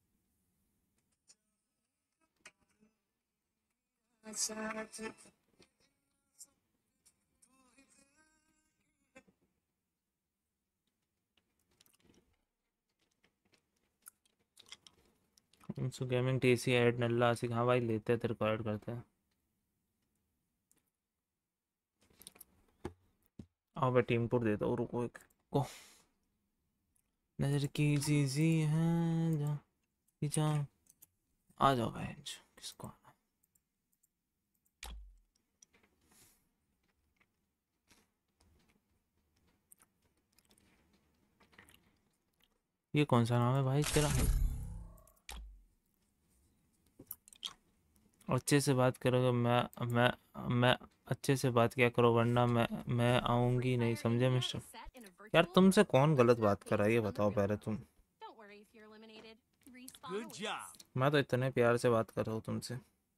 सो गेमिंग टीसी ऐड नल्ला आसिक, हाँ भाई लेते हैं, तेरे को ऐड करते हैं। आओ मैं टीम कोड देता हूँ, रुको एक को। नजर की चीज़ी है जा, आ जाओ भाई, किसको आना? ये कौन सा नाम है भाई तेरा? अच्छे से बात करोगे, मैं अच्छे से बात किया करो, वरना मैं आऊंगी नहीं, समझे मिस्टर? यार तुमसे कौन गलत बात कर रहा है ये बताओ पहले तुम। Don't worry if you're eliminated. Respawn awaits. मैं तो इतने प्यार से बात कर रहा हूँ तुमसे।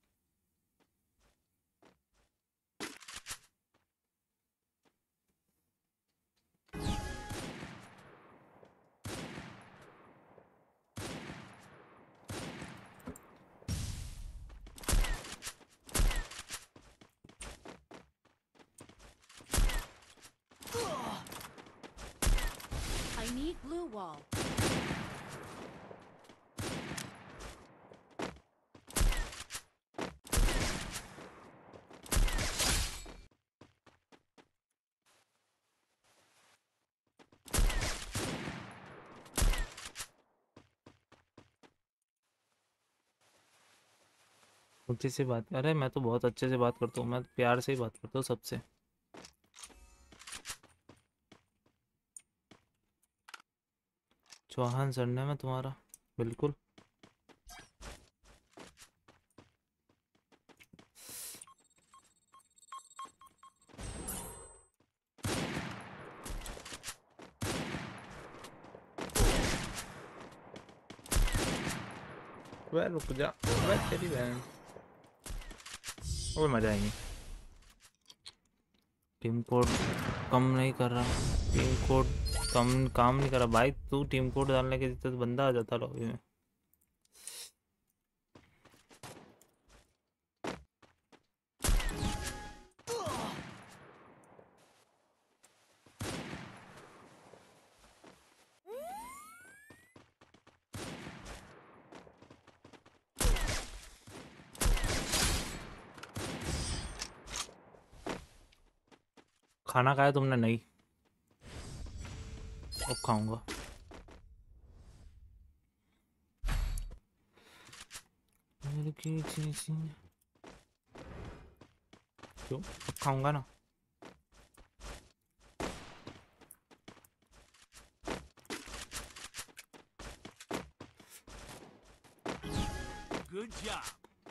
I need blue wall. अच्छे से बात, अरे मैं तो बहुत अच्छे से बात करता हूँ, मैं प्यार से ही बात करता हूँ सबसे। चौहान सरनेम है तुम्हारा? बिल्कुल। वह रुक जा, वह तेरी बहन, और मजा आएगी। टीम कोड कम नहीं कर रहा, टीम कोड कम काम नहीं कर रहा भाई, तू टीम कोड डालने के जितने तो बंदा आ जाता लॉबी में। खाना खाया तुमने? नहीं, अब खाऊंगा। क्यों? अब खाऊंगा ना। Good job.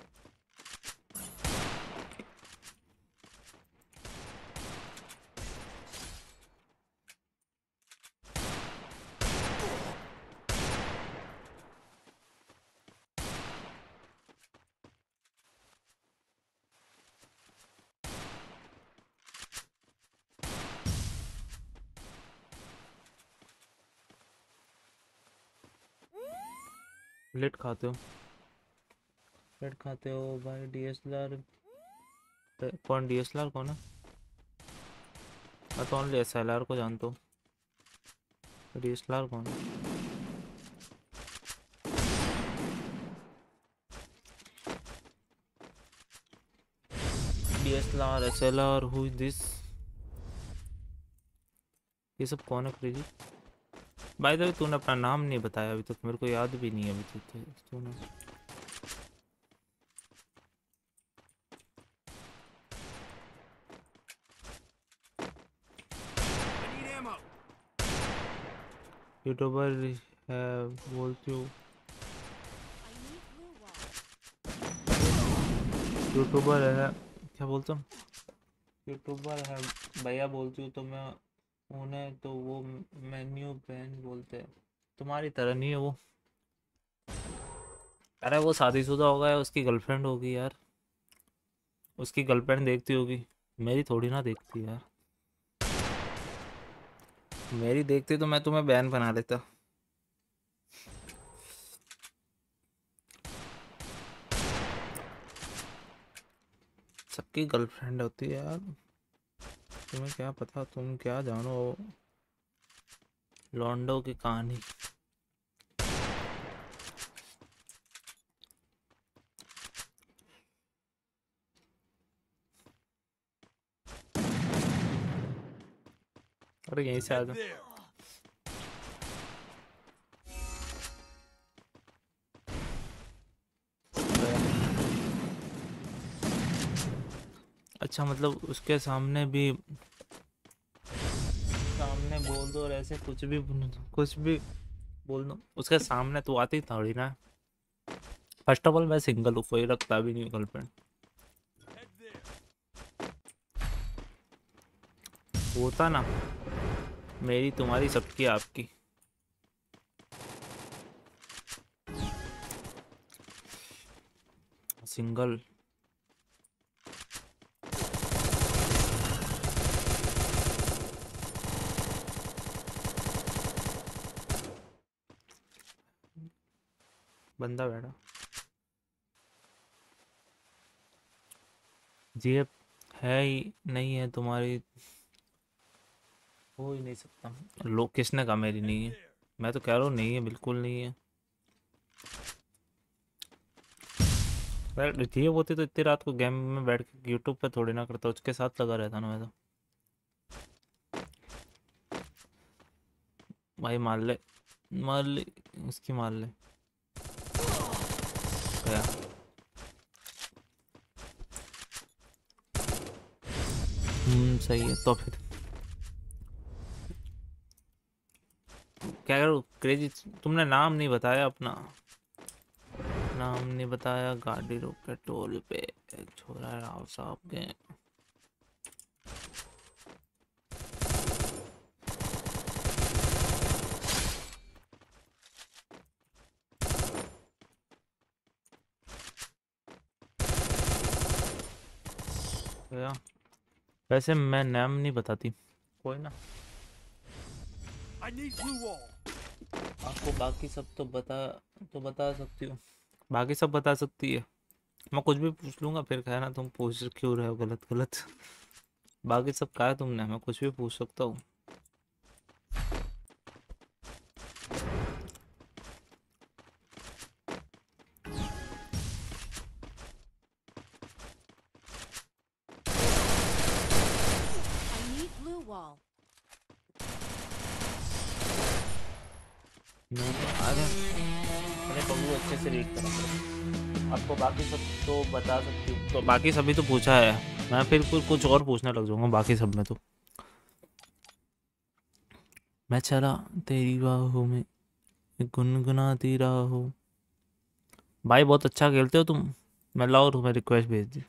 लेट खाते हो, लेट खाते हो भाई। डीएसएलआर कौन? डीएसएलआर कौन है? मैं तो ओनली एसएलआर को जानता हूँ, डीएसएलआर कौन है? DSLR, SLR, who is this? ये सब कौन है क्रेजी? बाय द वे तूने अपना नाम नहीं बताया अभी तक, मेरे को याद भी नहीं है अभी तक तूने। यूट्यूबर है बोलती हूँ, I need blue wall. YouTuber है, क्या बोलता हूँ, यूट्यूबर है भैया बोलती हूँ तो मैं उन्हें तो वो मेन्यू बहन बोलते हैं। तुम्हारी तरह नहीं है वो। अरे वो शादीशुदा होगा या उसकी गर्लफ्रेंड होगी यार, उसकी गर्लफ्रेंड देखती होगी, मेरी थोड़ी ना देखती यार। मेरी देखती तो मैं तुम्हें बैन बना लेता। सबकी गर्लफ्रेंड होती है यार, तुम्हें क्या पता, तुम क्या जानो लॉन्डो की कहानी। अरे यहीं से आ Head जाओ। there. अच्छा मतलब उसके सामने भी, सामने बोल दो और ऐसे कुछ भी बोल दो उसके सामने, तो आती थोड़ी ना। फर्स्ट ऑफ ऑल मैं सिंगल हूँ, कोई रखता भी नहीं गर्लफ्रेंड। Head there. होता ना, मेरी तुम्हारी सबकी आपकी। सिंगल। बंदा बैठा जेब है ही नहीं है तुम्हारी, हो ही नहीं सकता। लोग किसने कहा मेरी नहीं है, मैं तो कह रहा हूँ नहीं है, बिल्कुल नहीं है। ये होती तो इतनी रात को गेम में बैठ के यूट्यूब पे थोड़ी ना करता, उसके साथ लगा रहता ना मैं तो। भाई मार ले, उसकी मार ले गया। सही है तो फिर क्या करो क्रेजी। तुमने नाम नहीं बताया अपना, नाम नहीं बताया। गाड़ी रोक के टोल पे एक छोरा है राव साहब के। गया। वैसे मैं नाम नहीं बताती, कोई ना। I need blue wall. आपको बाकी सब तो बता सकती हूँ, बाकी सब बता सकती है। मैं कुछ भी पूछ लूंगा, फिर कहना तुम पूछ क्यों रहे हो गलत गलत। बाकी सब कहा है तुमने, मैं कुछ भी पूछ सकता हूँ। I need blue wall. अरे बबलू अच्छे से रीड करा करो। आपको बाकी सब तो बता सकती हूँ, तो बाकी सभी तो पूछा है। मैं फिर कुछ और पूछने लग जाऊंगा बाकी सब में तो। मैं चला तेरी बाहों में गुनगुनाती राहों। भाई बहुत अच्छा खेलते हो तुम, मैं लाओ तुम्हें रिक्वेस्ट भेज दी।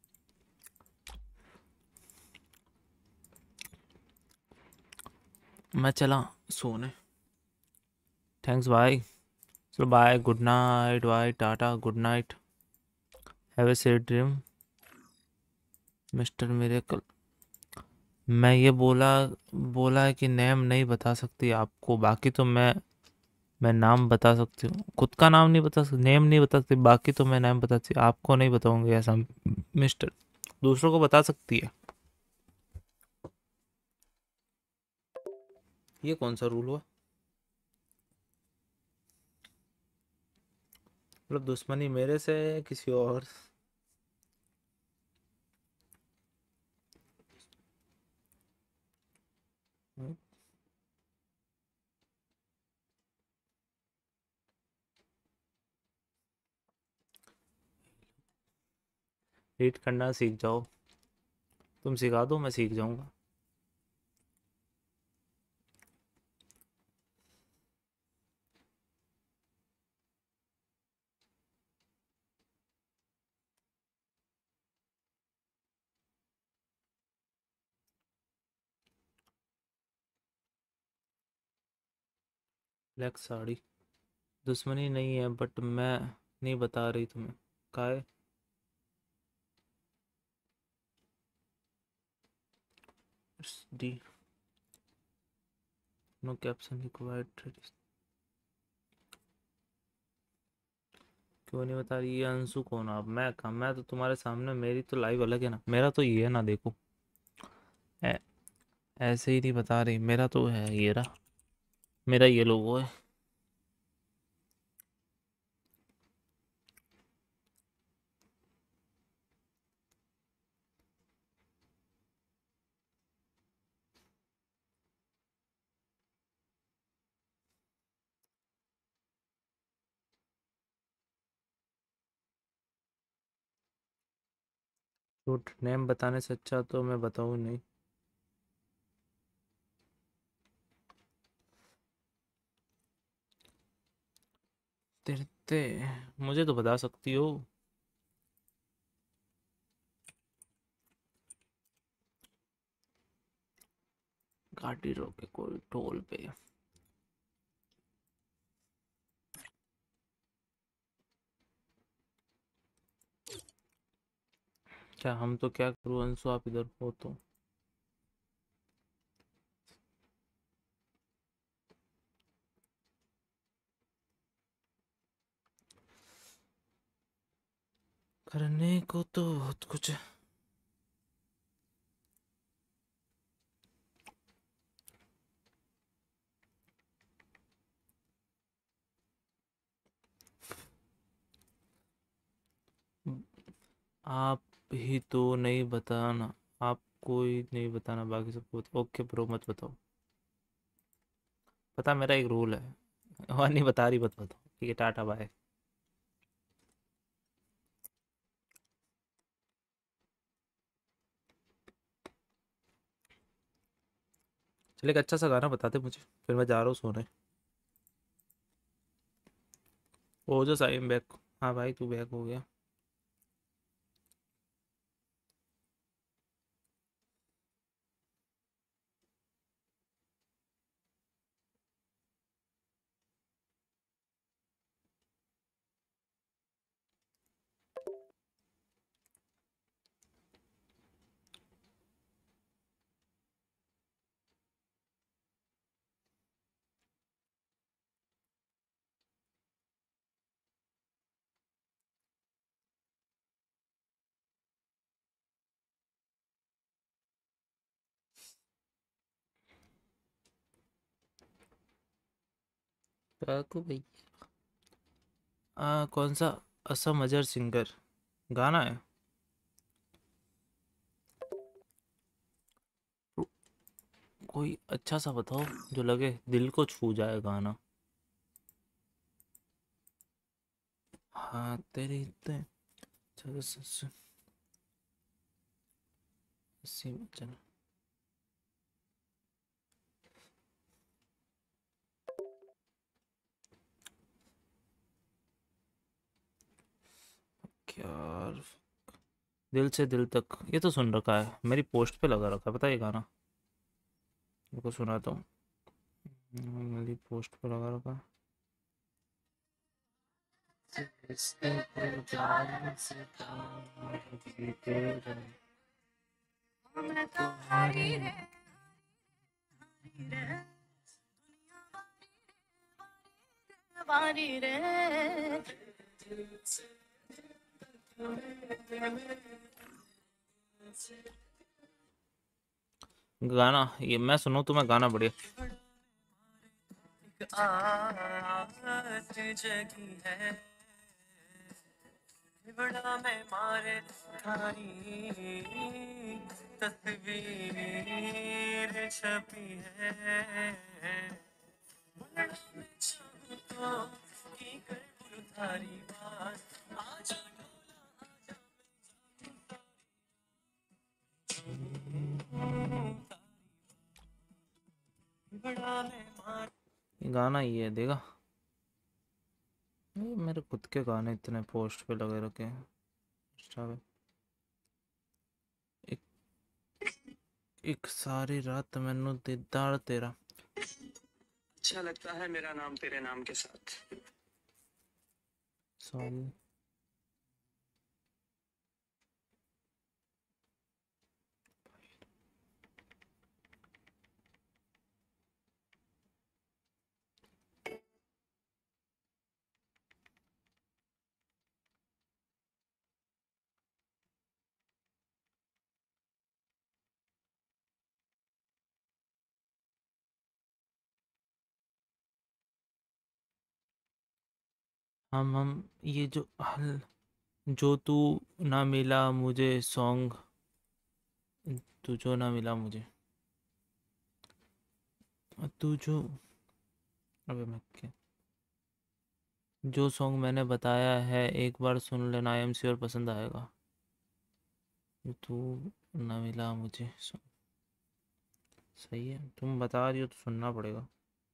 मैं चला सोने। थैंक्स भाई, चलो बाय, गुड नाइट भाई, tata, good night, have a sweet dream mister miracle. मैं ये बोला है कि नेम नहीं बता सकती आपको, बाकी तो मैं नाम बता सकती हूँ। खुद का नाम नहीं बता सकती, नेम नहीं बता सकती, बाकी तो मैं नाम बता सकती, आपको नहीं बताऊंगी ऐसा मिस्टर। दूसरों को बता सकती है। ये कौन सा रूल हुआ, मतलब दुश्मनी मेरे से है या किसी और। रीड करना सीख जाओ, तुम सिखा दो मैं सीख जाऊंगा। ब्लैक साड़ी दुश्मनी नहीं है, बट मैं नहीं बता रही तुम्हें। काय डी नो कैप्शन रिक्वायर्ड। क्यों नहीं बता रही? ये अंशु कौन? आप मैं कहा, मैं तो तुम्हारे सामने, मेरी तो लाइव अलग है ना। मेरा तो ये है ना, देखो ऐ- ऐसे ही नहीं बता रही। मेरा तो है ये रहा, मेरा ये लोगो है। झूठ नेम बताने से अच्छा तो मैं बताऊँ नहीं। तेरे मुझे तो बता सकती हो। गाड़ी रोके कोई टोल पे। क्या हम तो क्या करूँ अंशु, आप इधर हो तो। करने को तो बहुत कुछ है। आप ही तो नहीं बताना, आपको ही नहीं बताना, बाकी सबको ओके ब्रो मत बताओ। पता मेरा एक रूल है। और नहीं बता रही, मत बताओ। ठीक है, टाटा बाय। चल एक अच्छा सा गाना बताते मुझे, फिर मैं जा रहा हूँ सोने। हो जो साइम बैक। हाँ भाई तू बैक हो गया। काकू भाई। कौन सा? असम अजर सिंगर गाना है? कोई अच्छा सा बताओ जो लगे दिल को छू जाए गाना। हाँ तेरे इतने चल। क्या यार, दिल से दिल तक ये तो सुन रखा है, मेरी पोस्ट पे लगा रखा है, पता है ये गाना। मेरे सुना तो मेरी पोस्ट पे लगा रखा गाना। ये मैं सुनूं तो मैं गाना बढ़िया। बड़ा मैं मारे थारी तस्वीर छपी है। बड़ा मैं चाहूं तो की कर थारी बात आज। ये गाना ये देगा। ये मेरे खुद के गाने इतने पोस्ट पे लगे रखे हैं इंस्टा पे। एक, एक सारी रात मैनू दीदार तेरा। अच्छा लगता है मेरा नाम तेरे नाम के साथ। सॉरी। हम ये जो तू ना मिला मुझे सॉन्ग, तू जो ना मिला मुझे, तू जो, अबे मैं क्या, जो सॉन्ग मैंने बताया है एक बार सुन लेना, आई एम श्योर पसंद आएगा। तू ना मिला मुझे सॉन्ग, सही है, तुम बता रही हो तो सुनना पड़ेगा।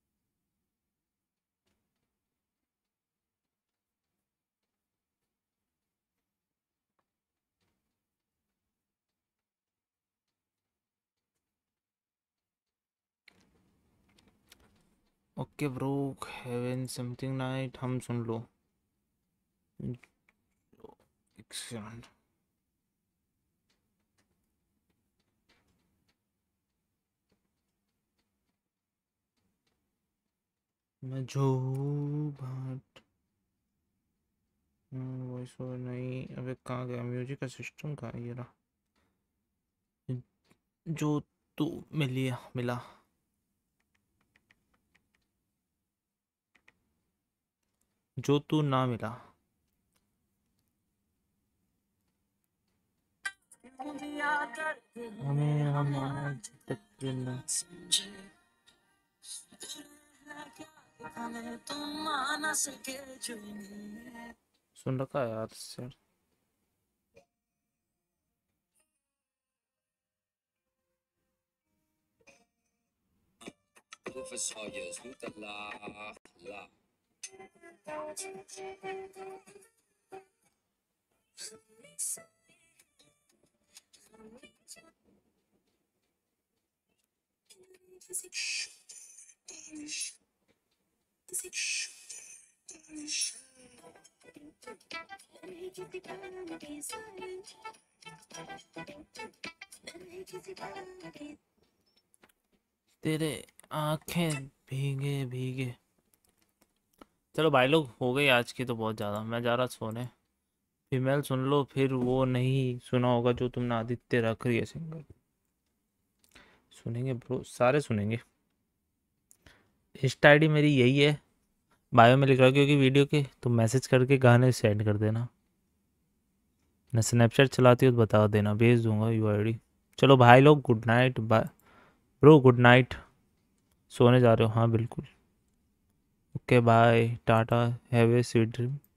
Okay bro, heaven something night, हम सुन लो। एक सेकंड। मैं जो भाट वॉइस ओवर नहीं, अबे कहाँ गया म्यूजिक का सिस्टम, कहाँ है? ये रहा। जो तू मिला, जो तू ना मिला। हमें हम आज तक ना सुन रखा है यार सर। तेरे आंखें भीगे भीगे। चलो भाई लोग, हो गई आज की तो बहुत ज़्यादा, मैं जा रहा सोने। फीमेल सुन लो, फिर वो नहीं सुना होगा जो तुमने आदित्य रख रही है सिंगर, सुनेंगे ब्रो, सारे सुनेंगे। इंस्टा आईडी मेरी यही है, बायो में लिख रहा है, क्योंकि वीडियो के तो मैसेज करके गाने सेंड कर देना। मैं स्नैपचैट चलाती हूँ तो बता देना, भेज दूंगा यूआईडी। चलो भाई लोग, good night, bye bro, good night. सोने जा रहे हो? हाँ बिल्कुल। Okay bye, tata, have a sweet dream.